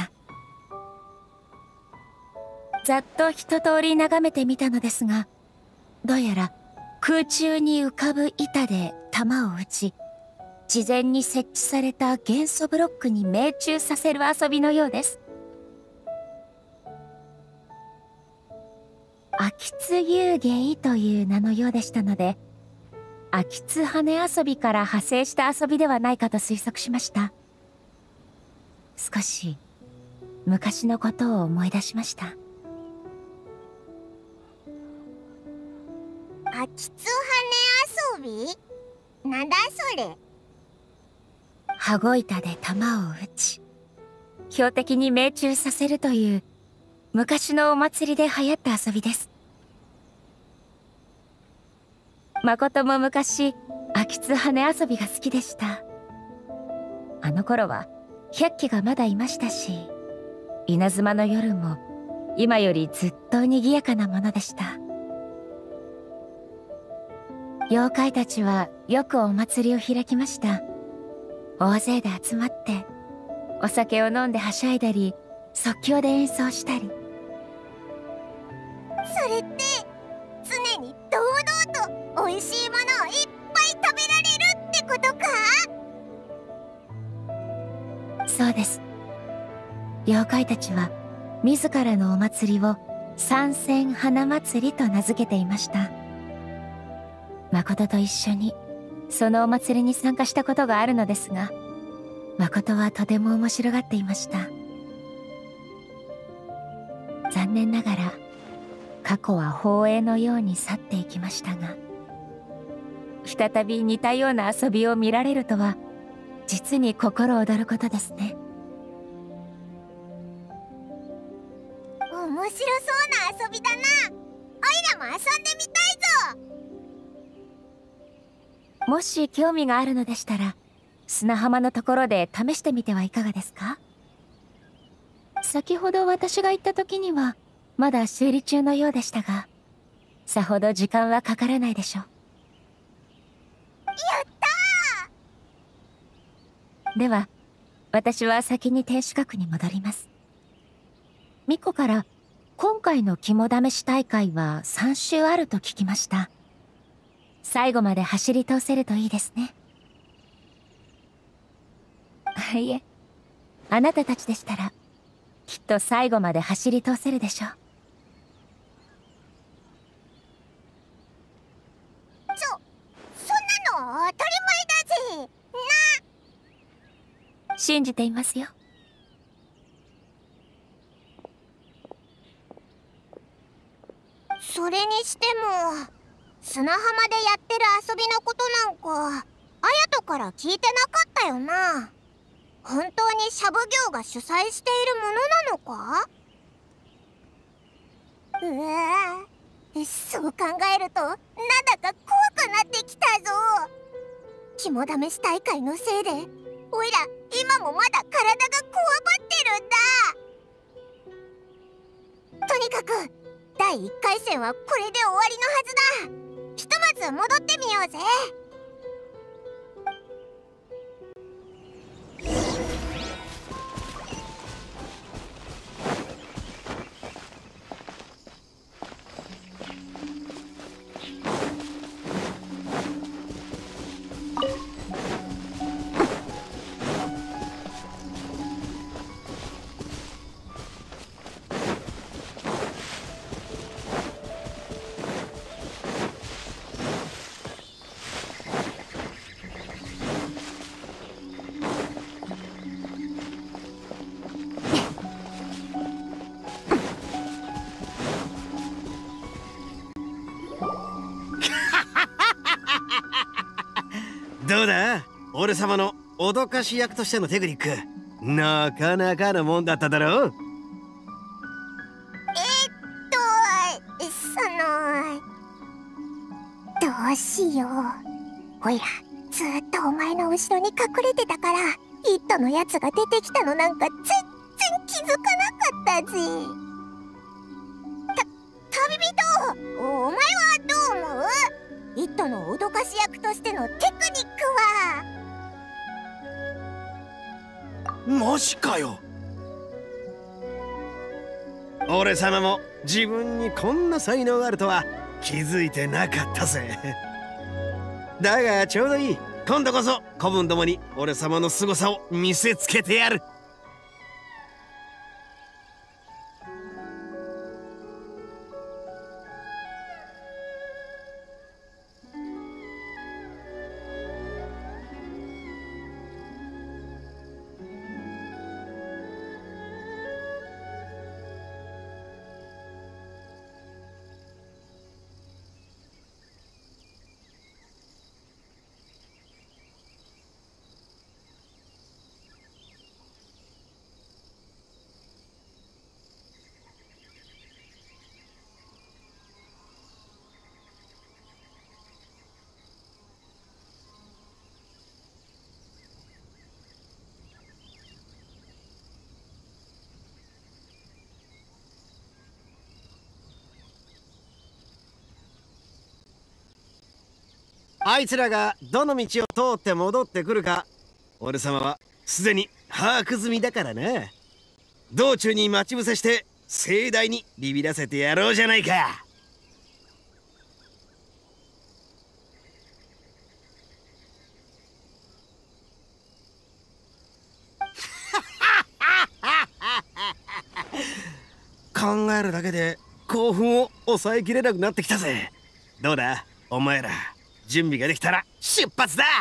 Speaker 7: ざっと一通り眺めてみたのですが、どうやら空中に浮かぶ板で弾を撃ち、事前に設置された元素ブロックに命中させる遊びのようです。秋津遊芸という名のようでしたので、秋津羽遊びから派生した遊びではないかと推測しました。少し昔のことを思い出しました。
Speaker 2: 秋津羽遊び？なんだそれ？
Speaker 7: 羽子板で弾を撃ち、標的に命中させるという昔のお祭りで流行った遊びです。誠も昔、秋津羽遊びが好きでした。あの頃は百鬼がまだいましたし、稲妻の夜も今よりずっと賑やかなものでした。妖怪たちはよくお祭りを開きました。大勢で集まってお酒を飲んではしゃいだり、即興で演奏したり。
Speaker 2: それって常に堂々と美味しいものをいっぱい食べられるってことか？
Speaker 7: そうです。妖怪たちは自らのお祭りを三千花祭りと名付けていました。誠と一緒にそのお祭りに参加したことがあるのですが、誠はとても面白がっていました。残念ながら過去は放映のように去っていきましたが、再び似たような遊びを見られるとは実に心躍ることですね。
Speaker 2: 面白そうな遊びだな。おいらも遊んでみたいぞ。
Speaker 7: もし興味があるのでしたら、砂浜のところで試してみてはいかがですか？先ほど私が行った時にはまだ修理中のようでしたが、さほど時間はかからないでしょう。
Speaker 2: やったー！
Speaker 7: では私は先に天守閣に戻ります。ミコから今回の肝試し大会は3周あると聞きました。最後まで走り通せるといいですね。いえ、あなたたちでしたらきっと最後まで走り通せるでしょう。
Speaker 2: そんなの当たり前だぜ
Speaker 7: な。信じていますよ。
Speaker 2: それにしても砂浜でやってる遊びのことなんか綾人から聞いてなかったよな。本当にシャブ業が主催しているものなのか？そう考えるとなんだか怖くなってきたぞ。肝試し大会のせいでおいらい今もまだ体がこわばってるんだ。とにかく第1回戦はこれで終わりのはずだ。ひとまず戻ってみようぜ。
Speaker 3: どうだ、俺様の脅かし役としてのテクニック、なかなかのもんだっただろう。
Speaker 2: どうしよう。おいらずっとお前の後ろに隠れてたから、イットのやつが出てきたのなんか全然気づかなかったぜ。旅人、お前はどう思う？イットの脅かし役としてのテクニックは。
Speaker 3: マジかよ。俺様も自分にこんな才能があるとは気づいてなかったぜ。だがちょうどいい、今度こそ子分どもに俺様の凄さを見せつけてやる。あいつらがどの道を通って戻ってくるか、俺様はすでに把握済みだからな。道中に待ち伏せして盛大にビビらせてやろうじゃないか。考えるだけで興奮を抑えきれなくなってきたぜ。どうだお前ら、準備ができたら出発だ。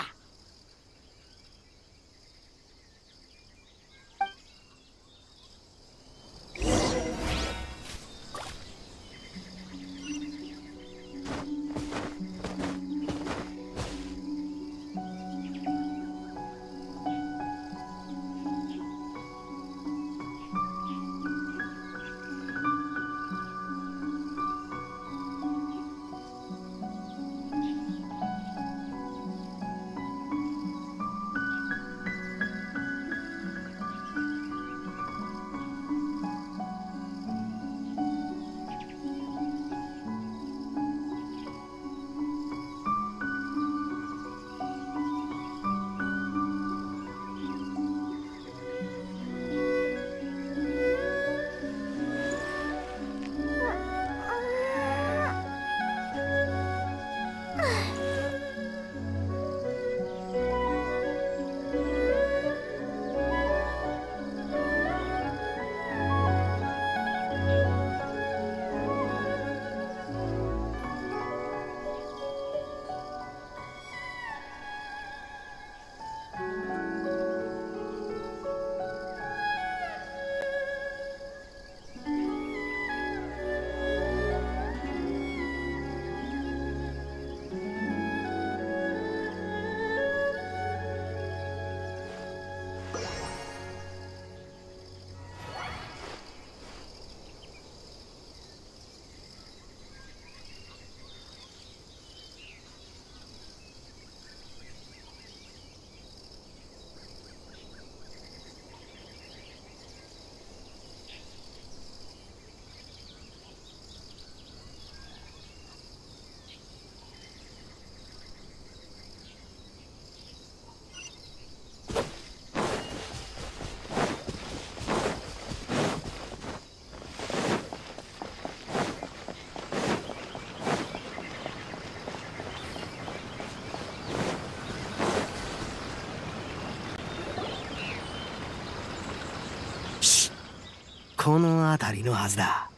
Speaker 3: この辺りのはずだ。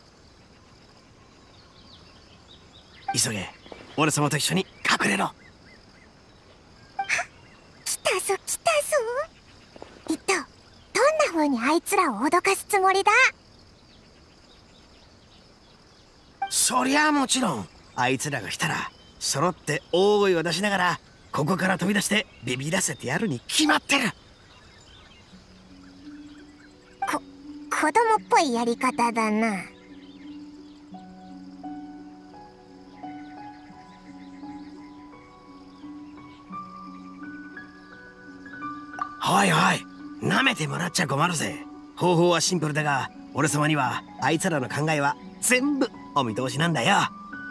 Speaker 3: 急げ、俺様と一緒に隠れろ。
Speaker 2: 来たぞ来たぞ。どんな風にあいつらを脅かすつもりだ？
Speaker 3: そりゃもちろん、あいつらが来たら揃って大声を出しながらここから飛び出してビビらせてやるに決まってる。
Speaker 2: 子供っぽいやり方だな。
Speaker 3: おいおい、舐めてもらっちゃ困るぜ。方法はシンプルだが、俺様にはあいつらの考えは全部お見通しなんだよ。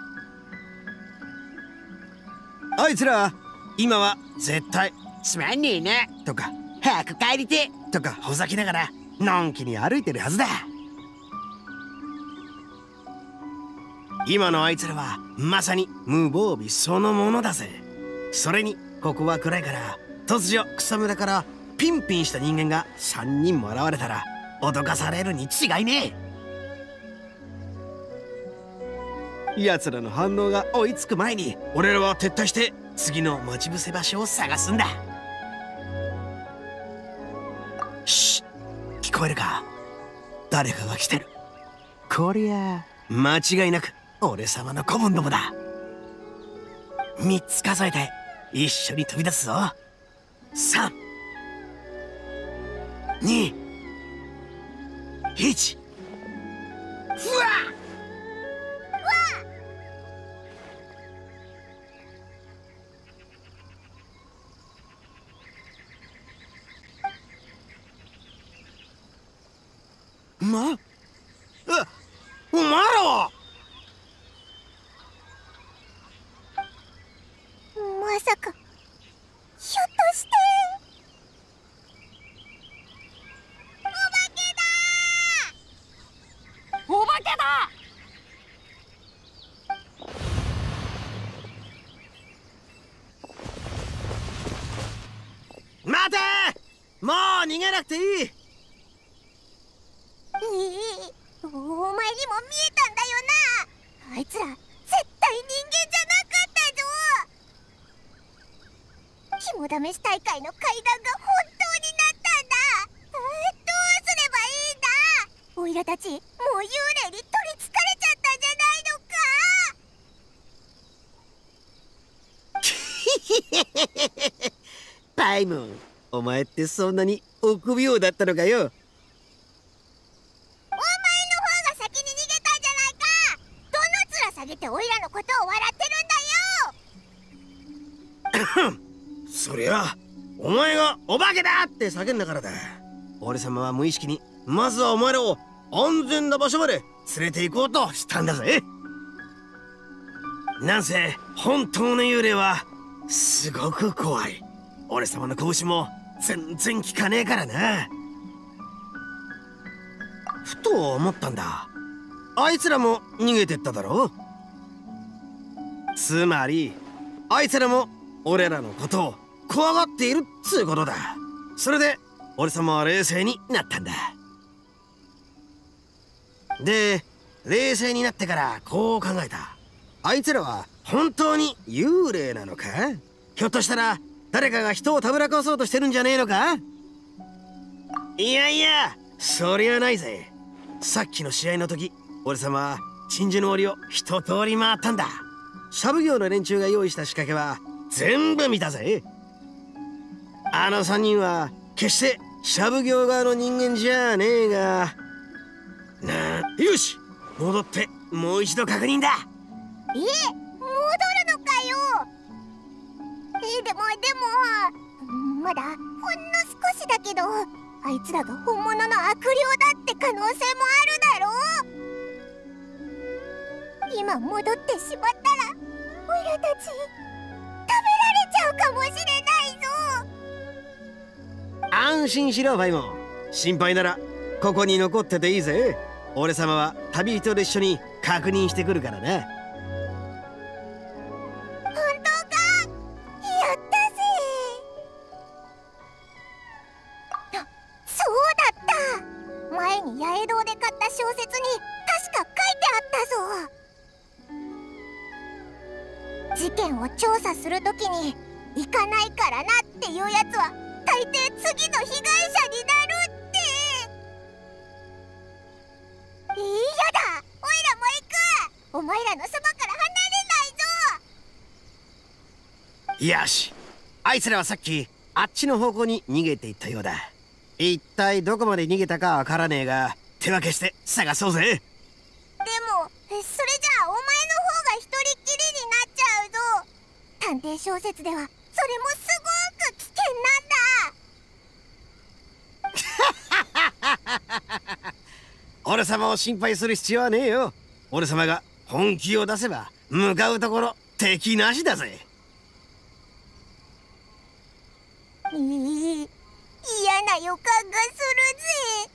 Speaker 3: あいつら今は絶対
Speaker 4: つまんねえな
Speaker 3: とか
Speaker 4: 早く帰りて
Speaker 3: とかほざきながらのんきに歩いてるはずだ。今のあいつらはまさに無防備そのものだぜ。それにここは暗いから、突如草むらからピンピンした人間が3人も現れたら脅かされるに違いねえ。奴らの反応が追いつく前に俺らは撤退して次の待ち伏せ場所を探すんだ。シッ、聞こえるか？誰かが来てる。こりゃ間違いなく俺様の子分どもだ。3つ数えて一緒に飛び出すぞ。3、2、1。ふわっ！お前らは
Speaker 2: まさか、ひょっとしてお化けだ！
Speaker 10: お化けだ！
Speaker 3: 待て！もう逃げなくていい。
Speaker 2: お前にも見えたんだよな。あいつら絶対人間じゃなかったぞ。肝試し大会の階段が本当になったんだ。どうすればいいんだ。オイラたちもう幽霊に取りつかれちゃったんじゃないのか。
Speaker 3: パイモン、お前ってそんなに臆病だったのかよ。
Speaker 2: 下げてオイラのことを笑ってるんだよ。
Speaker 3: そりゃお前がお化けだって叫んだからだ。俺様は無意識にまずはお前らを安全な場所まで連れて行こうとしたんだぜ。なんせ本当の幽霊はすごく怖い。俺様の拳も全然効かねえからな。ふと思ったんだ。あいつらも逃げてっただろ。つまりあいつらも俺らのことを怖がっているっつうことだ。それで俺様は冷静になったんだ。で、冷静になってからこう考えた。あいつらは本当に幽霊なのか？ひょっとしたら誰かが人をたぶらかそうとしてるんじゃねえのか？いやいや、そりゃないぜ。さっきの試合の時、俺様は鎮守の森を一通り回ったんだ。シャブ業の連中が用意した仕掛けは全部見たぜ。あの3人は決してシャブ業側の人間じゃねえが。よし、戻ってもう一度確認だ。
Speaker 2: 戻るのかよ。でもまだほんの少しだけど、あいつらが本物の悪霊だって可能性もあるだろう。今戻ってしまったらオイラたち食べられちゃうかもしれないぞ。
Speaker 3: 安心しろファイモン。心配ならここに残ってていいぜ。俺様は旅人と一緒に確認してくるからな。
Speaker 2: 本当か？やったぜ。そうだった。前に八重堂でするときに行かないからなっていうやつは大抵次の被害者になるって。嫌だ、おいらも行く。お前らのそばから離れないぞ。
Speaker 3: よし、あいつらはさっきあっちの方向に逃げていったようだ。一体どこまで逃げたかわからねえが、手分けして探そうぜ。
Speaker 2: でもそれじゃあお前の方が一人っきりになっちゃうぞ。探偵小説ではそれもすごく危険なんだ。
Speaker 3: 俺様を心配する必要はねえよ。俺様が本気を出せば向かうところ敵なしだぜ。
Speaker 2: 嫌な予感がするぜ。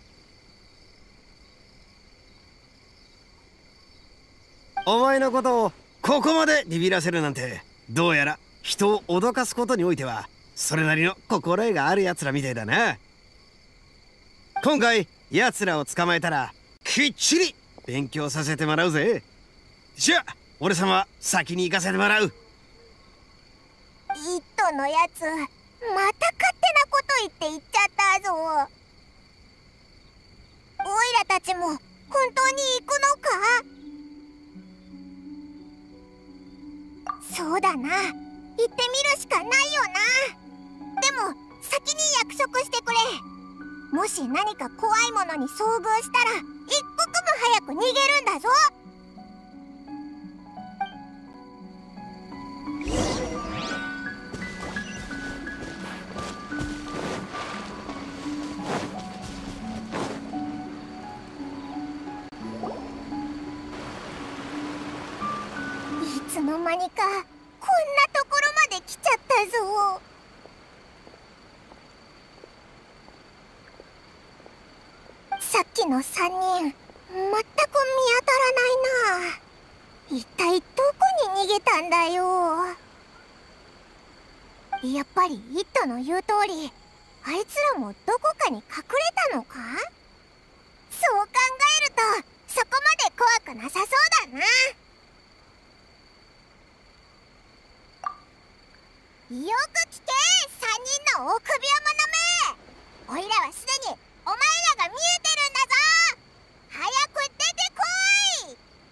Speaker 3: お前のことをここまでビビらせるなんて、どうやら人を脅かすことにおいてはそれなりの心得があるやつらみたいだな。今回奴らを捕まえたらきっちり勉強させてもらうぜ。じゃあ俺様は先に行かせてもらう。
Speaker 2: イットのやつ、また勝手なこと言って行っちゃったぞ。オイラたちも本当に行くのか？そうだな、行ってみるしかないよな。でも先に約束してくれ。もし何か怖いものに遭遇したら一刻も早く逃げるんだぞ。いつの間にかこんなところまで来ちゃったぞ。さっきの3人全く見当たらないな。一体どこに逃げたんだよ。やっぱりイットの言う通り、あいつらもどこかに隠れたのか？そう考えるとそこまで怖くなさそうだな。よく聞け、3人の臆病者め。おいらはすでにお前らが見えてるんだぞ。早く出てこい。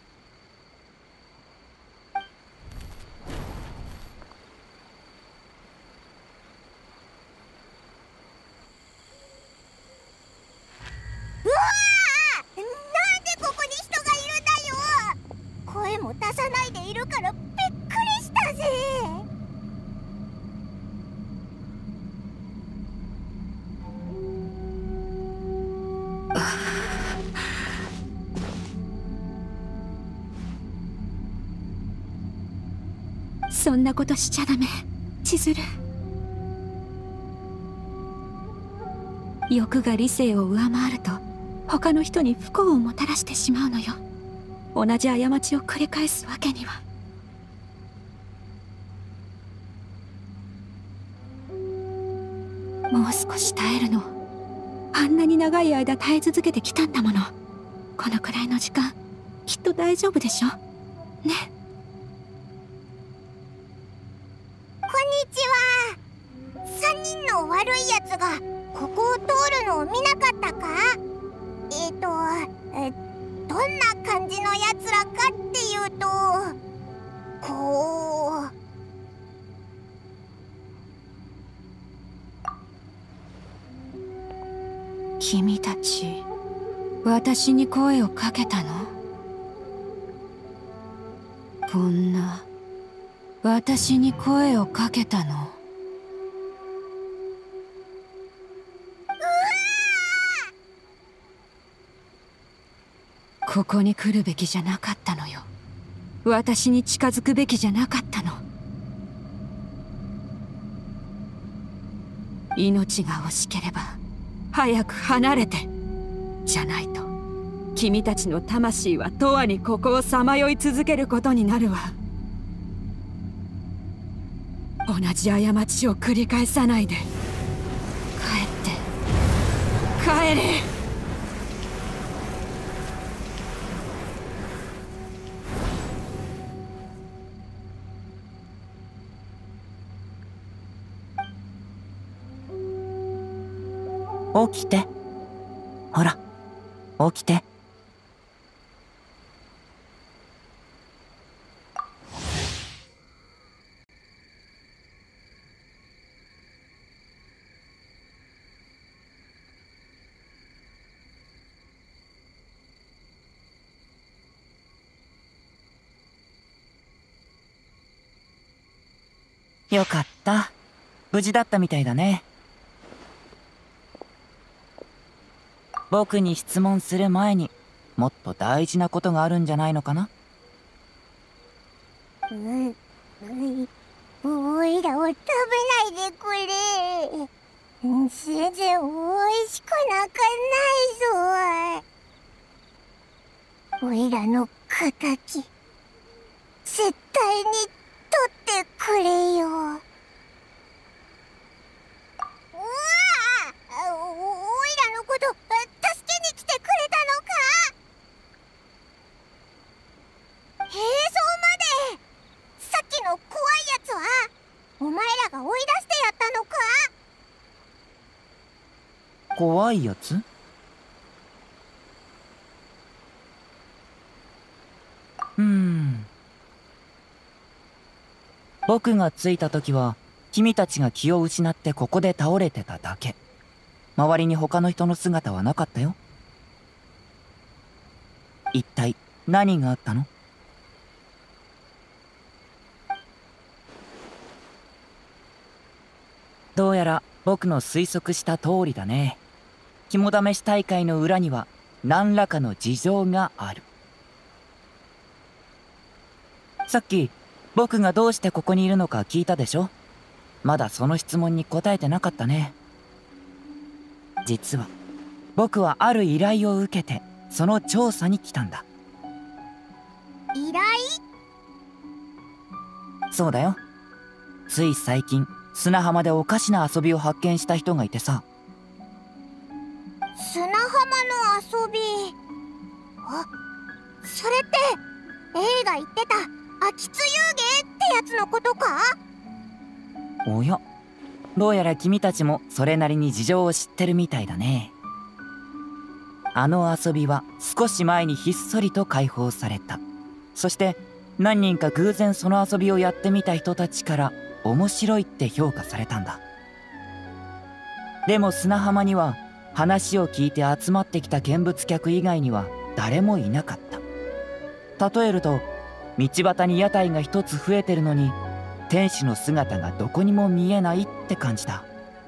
Speaker 2: うわー、なんでここに人がいるんだよ。声も出さないでいるからびっくりしたぜ。
Speaker 7: そんなことしちゃダメ、千鶴。欲が理性を上回ると他の人に不幸をもたらしてしまうのよ。同じ過ちを繰り返すわけには。もう少し耐えるの。あんなに長い間耐え続けてきたんだもの。このくらいの時間きっと大丈夫でしょね。
Speaker 2: こんにちは。3人の悪いやつがここを通るのを見なかったか？どんな感じのやつらかっていうと、こう。
Speaker 7: 君たち、私に声をかけたの？こんな私に声をかけたの？ここに来るべきじゃなかったのよ。私に近づくべきじゃなかったの。命が惜しければ早く離れて。じゃないと君たちの魂は永遠にここをさまよい続けることになるわ。同じ過ちを繰り返さないで。帰って帰れ。
Speaker 6: 起きて。ほら、起きて。よかった。無事だったみたいだね。僕に質問する前にもっと大事なことがあるんじゃないのかな。
Speaker 2: おいらを食べないでくれ。全然おいしくなんかないぞ。おいらの敵絶対に取ってくれよ。うわあ、おいらのこと助けに来てくれたのか。兵装まで。さっきの怖いやつはお前らが追い出してやったのか。
Speaker 6: 怖いやつ？僕が着いた時は君たちが気を失ってここで倒れてただけ。周りに他の人の姿はなかったよ。一体何があったの？どうやら僕の推測した通りだね。肝試し大会の裏には何らかの事情がある。さっき僕がどうしてここにいるのか聞いたでしょ。まだその質問に答えてなかったね。実は僕はある依頼を受けてその調査に来たんだ。
Speaker 2: 依頼？
Speaker 6: そうだよ。つい最近砂浜でおかしな遊びを発見した人がいてさ。
Speaker 2: 砂浜の遊び。あ、それってエイが言ってた秋津遊芸ってやつのことか？
Speaker 6: おや、どうやら君たちもそれなりに事情を知ってるみたいだね。あの遊びは少し前にひっそりと解放された。そして何人か偶然その遊びをやってみた人たちから面白いって評価されたんだ。でも砂浜には話を聞いて集まってきた見物客以外には誰もいなかった。例えると道端に屋台が一つ増えてるのに天使の姿がどこにも見えないって感じだ。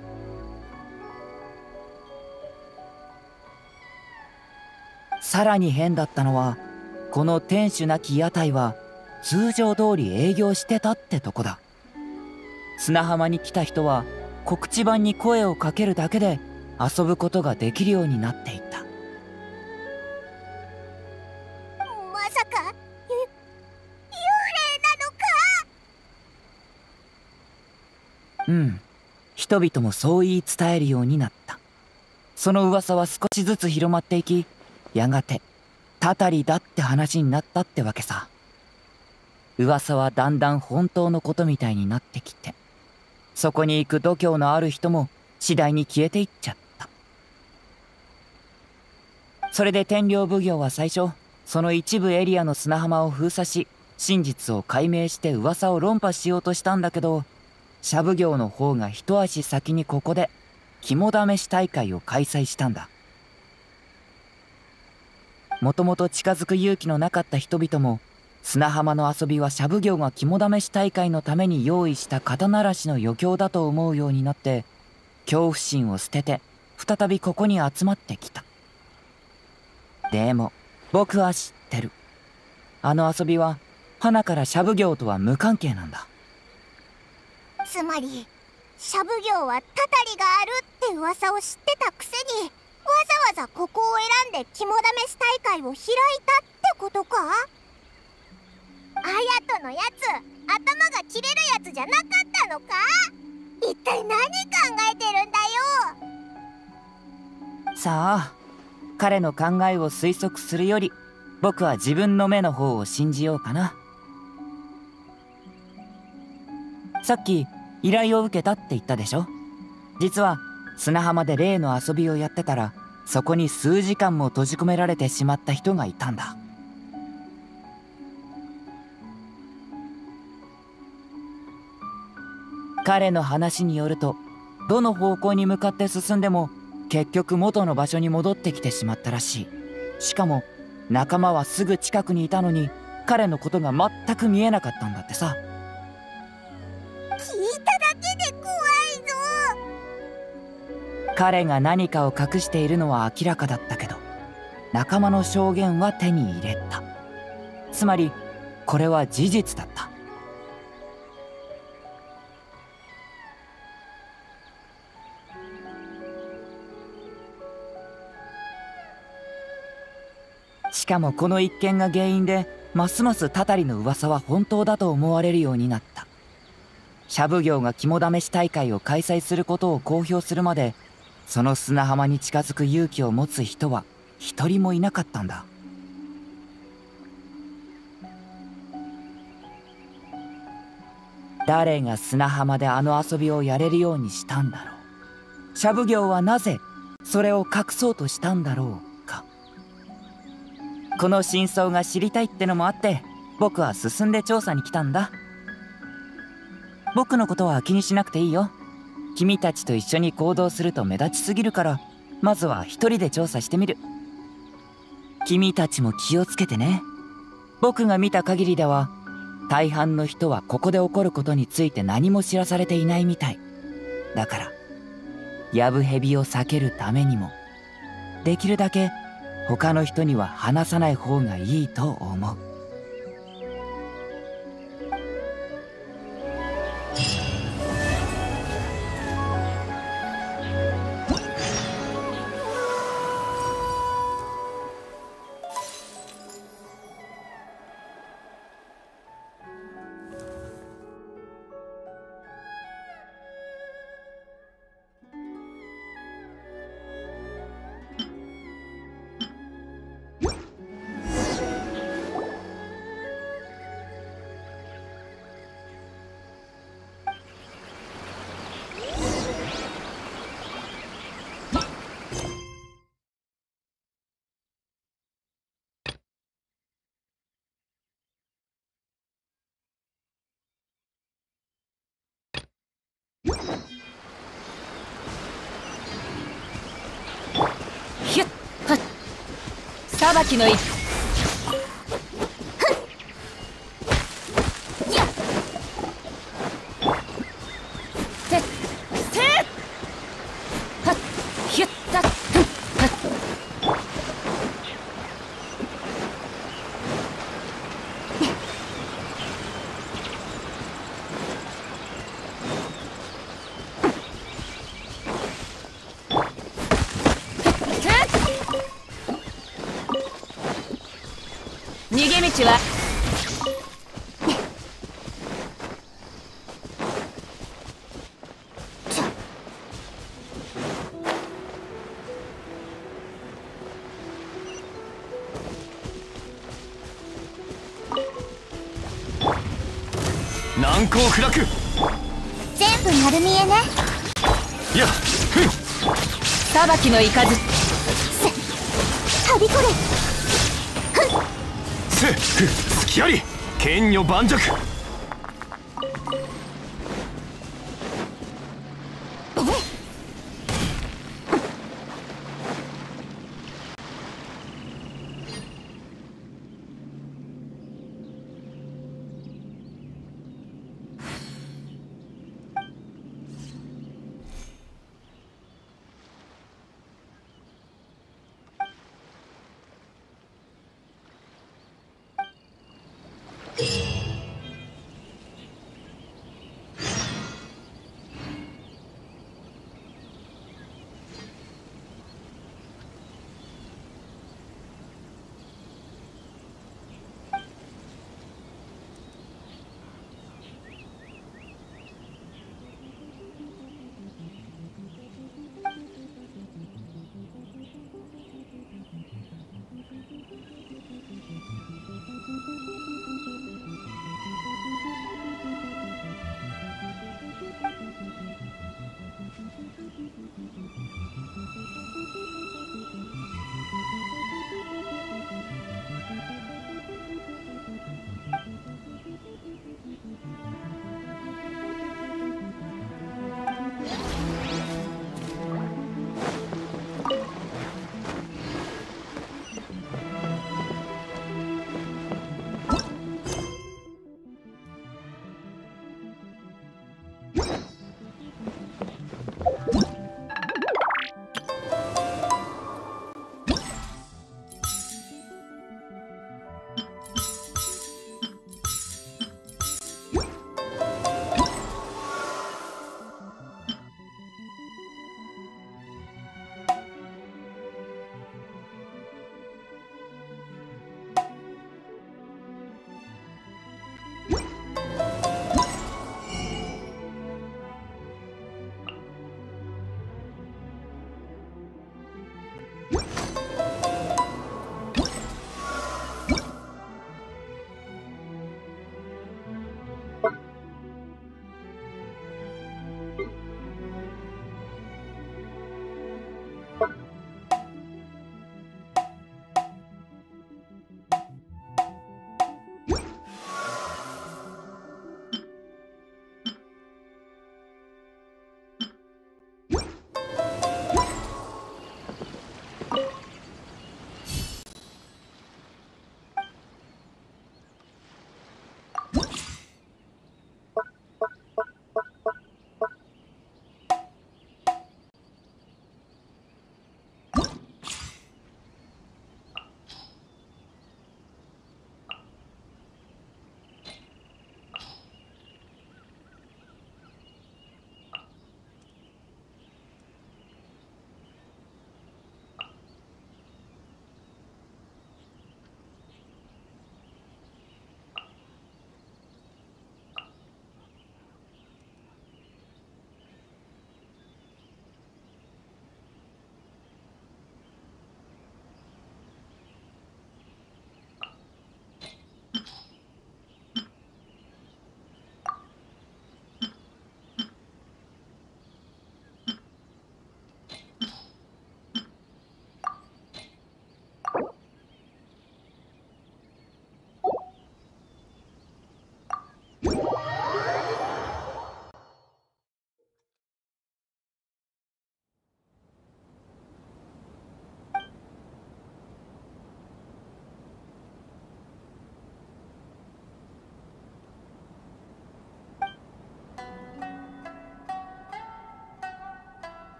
Speaker 6: さらに変だったのは、この天守なき屋台は通常通り営業してたってとこだ。砂浜に来た人は告知板に声をかけるだけで遊ぶことができるようになっていた。
Speaker 2: まさか幽霊なのか？
Speaker 6: うん、人々もそう言い伝えるようになった。その噂は少しずつ広まっていき、やがてたたりだって話になったってわけさ。噂はだんだん本当のことみたいになってきて、そこに行く度胸のある人も次第に消えていっちゃった。それで天領奉行は最初その一部エリアの砂浜を封鎖し、真実を解明して噂を論破しようとしたんだけど、社奉行の方が一足先にここで肝試し大会を開催したんだ。もともと近づく勇気のなかった人々も、砂浜の遊びは社奉行が肝試し大会のために用意した肩慣らしの余興だと思うようになって、恐怖心を捨てて再びここに集まってきた。でも僕は知ってる。あの遊びは花から社奉行とは無関係なんだ。
Speaker 2: つまり社奉行はたたりがあるって噂を知ってたくせに、わざわざここを選んで肝試し大会を開いたってことか？あやとのやつ、頭が切れるやつじゃなかったのか？一体何考えてるんだよ。
Speaker 6: さあ、彼の考えを推測するより僕は自分の目の方を信じようかな。さっき依頼を受けたって言ったでしょ。実は
Speaker 10: 砂浜で例の遊びをやってたら、そこに数時間も閉じ込められてしまった人がいたんだ。彼の話によると、どの方向に向かって進んでも結局元の場所に戻ってきてしまったらしい。しかも仲間はすぐ近くにいたのに、彼のことが全く見えなかったんだってさ。
Speaker 2: 聞いただけで怖いぞ。
Speaker 10: 彼が何かを隠しているのは明らかだったけど、仲間の証言は手に入れた。つまりこれは事実だった。しかもこの一件が原因で、ますますタタリの噂は本当だと思われるようになった。シャブ業が肝試し大会を開催することを公表するまで、その砂浜に近づく勇気を持つ人は一人もいなかったんだ。誰が砂浜であの遊びをやれるようにしたんだろう。シャブ業はなぜそれを隠そうとしたんだろうか。この真相が知りたいってのもあって、僕は進んで調査に来たんだ。僕のことは気にしなくていいよ。君たちと一緒に行動すると目立ちすぎるから、まずは一人で調査してみる。君たちも気をつけてね。僕が見た限りでは、大半の人はここで起こることについて何も知らされていないみたい。だから、ヤブヘビを避けるためにも、できるだけ他の人には話さない方がいいと思う。
Speaker 11: ヒュッはっさばきの一逃げ道は
Speaker 3: 難攻不落。
Speaker 2: 全部丸見えね。
Speaker 3: やっふん
Speaker 11: さばきのいかず
Speaker 2: はびこれ。
Speaker 3: 隙あり剣女盤石。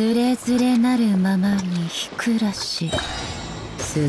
Speaker 11: つれづれなるままにひくらし鈴。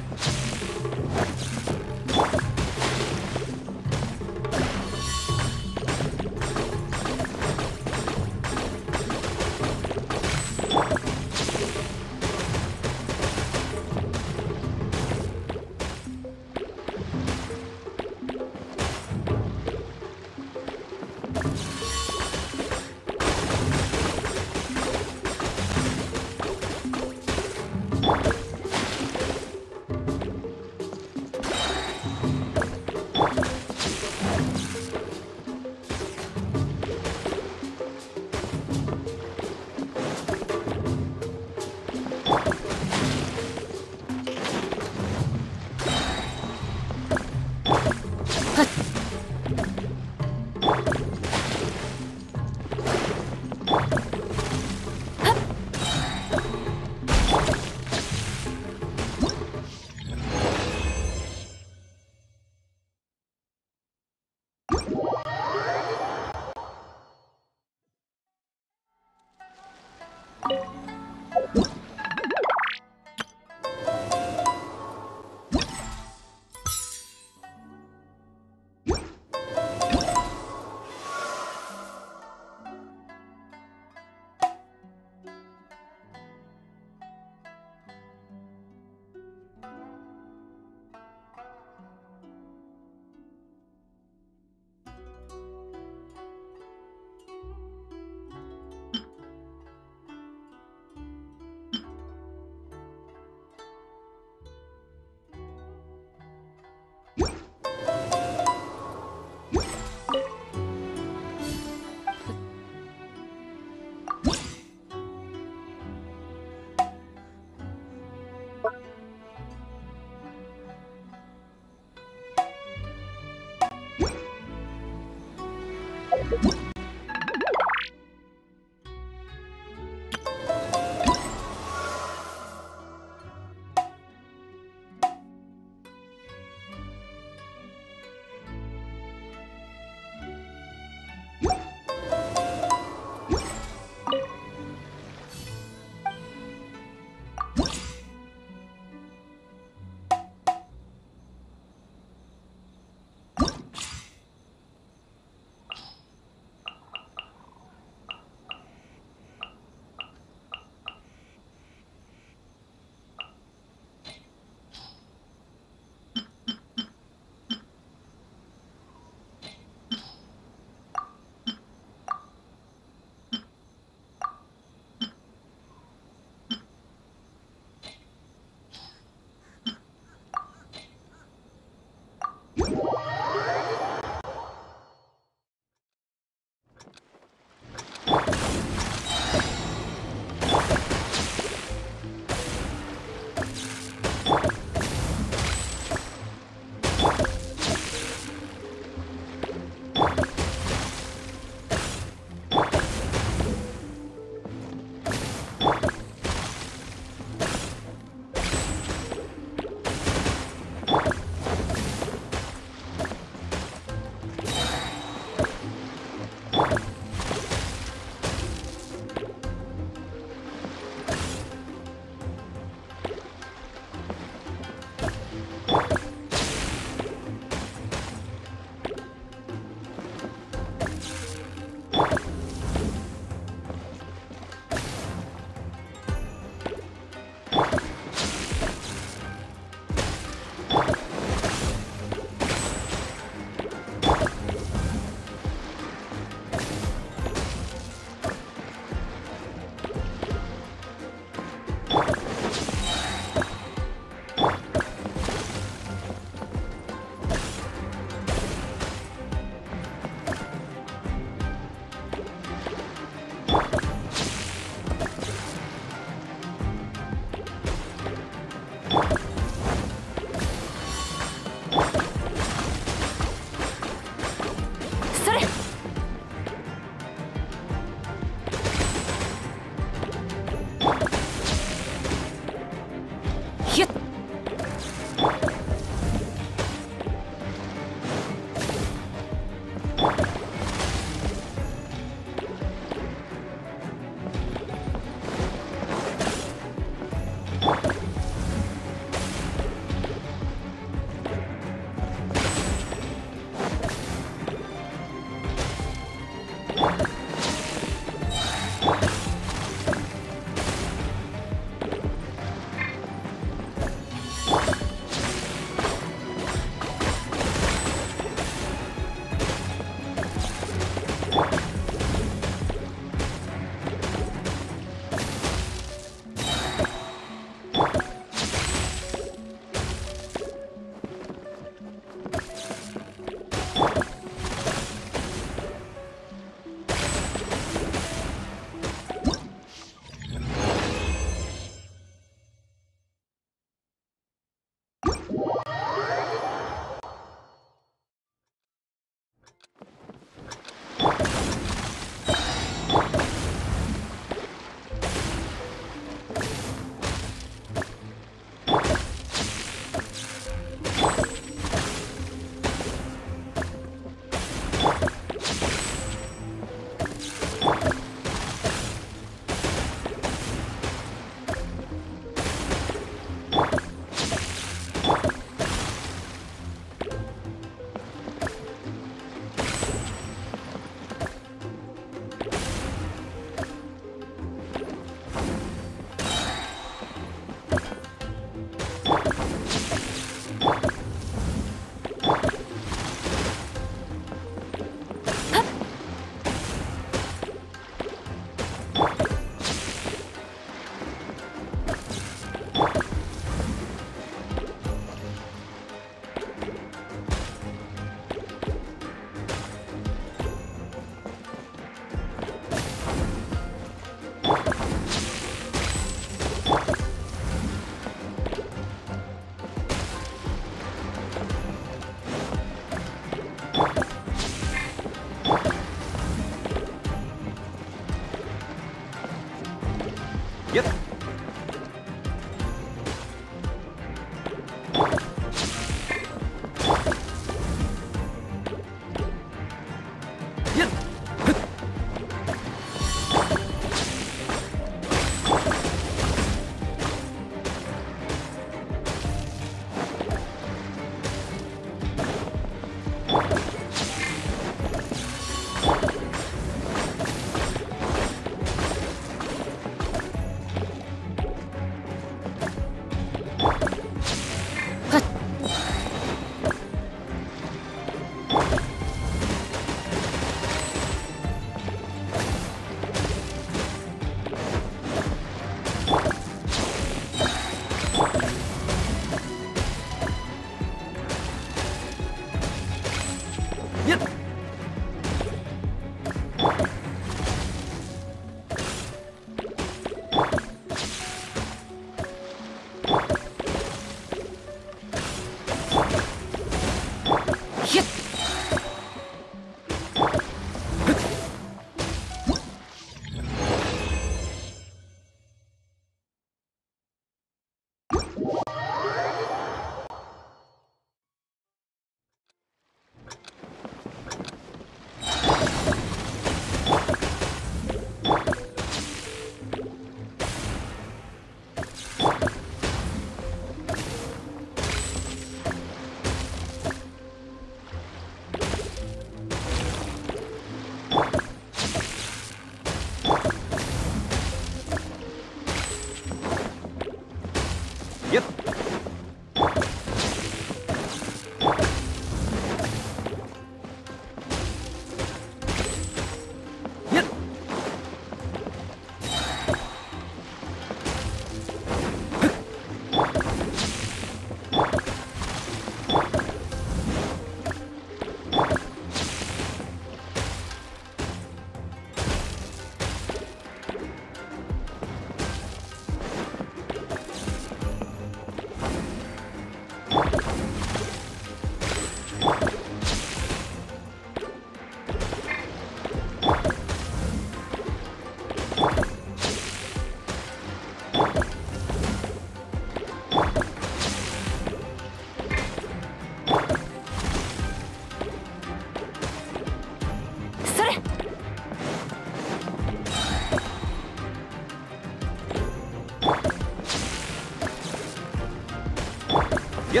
Speaker 3: やっ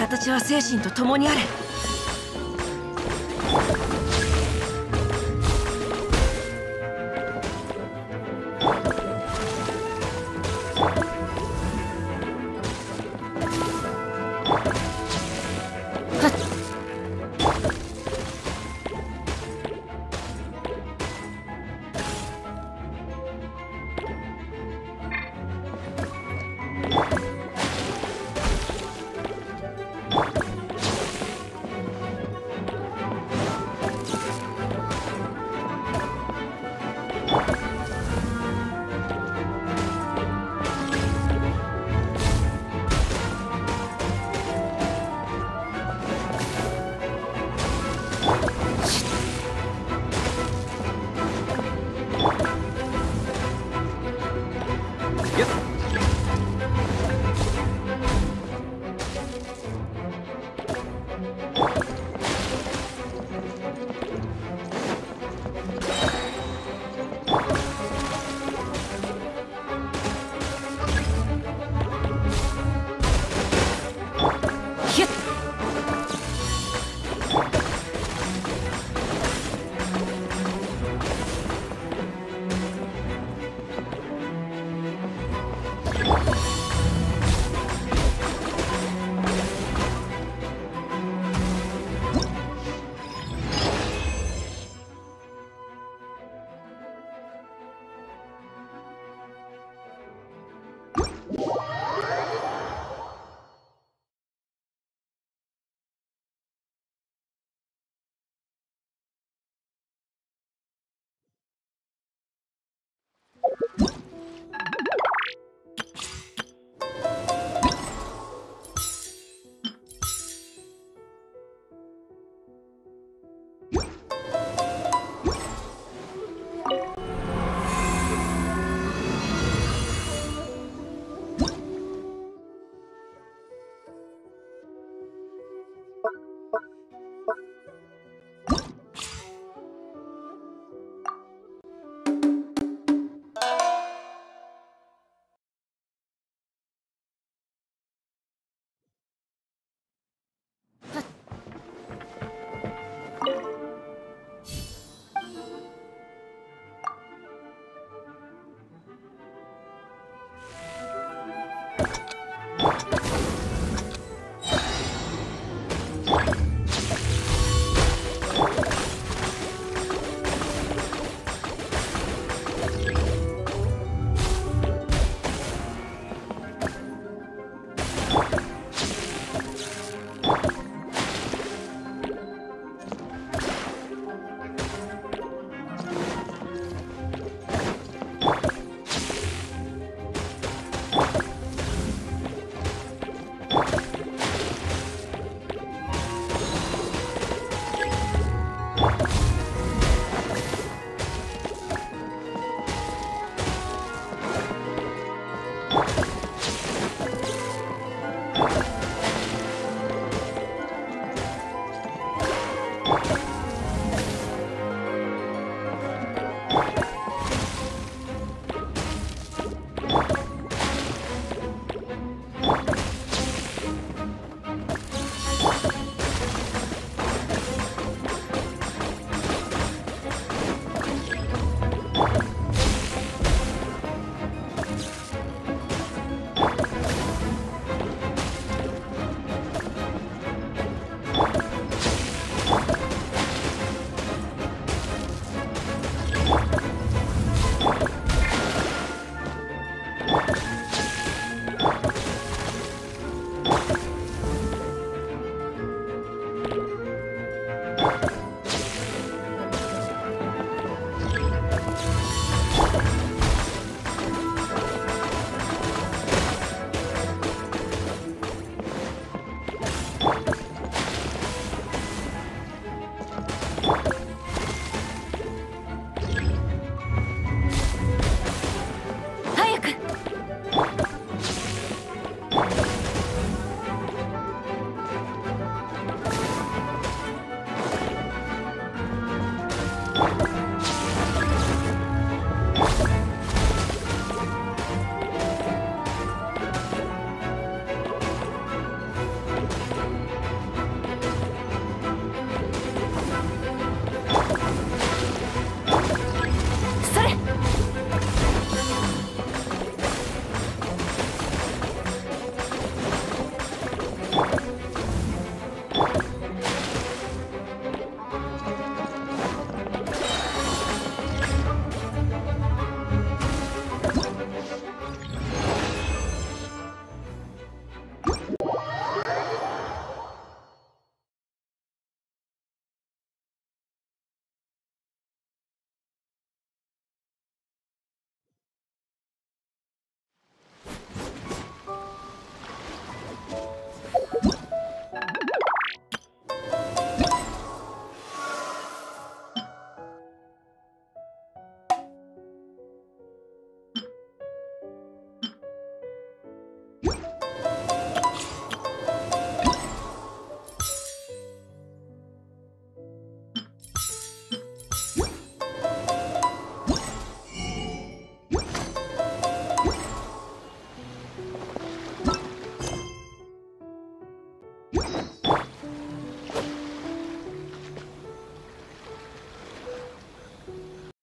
Speaker 12: 形は精神と共にある。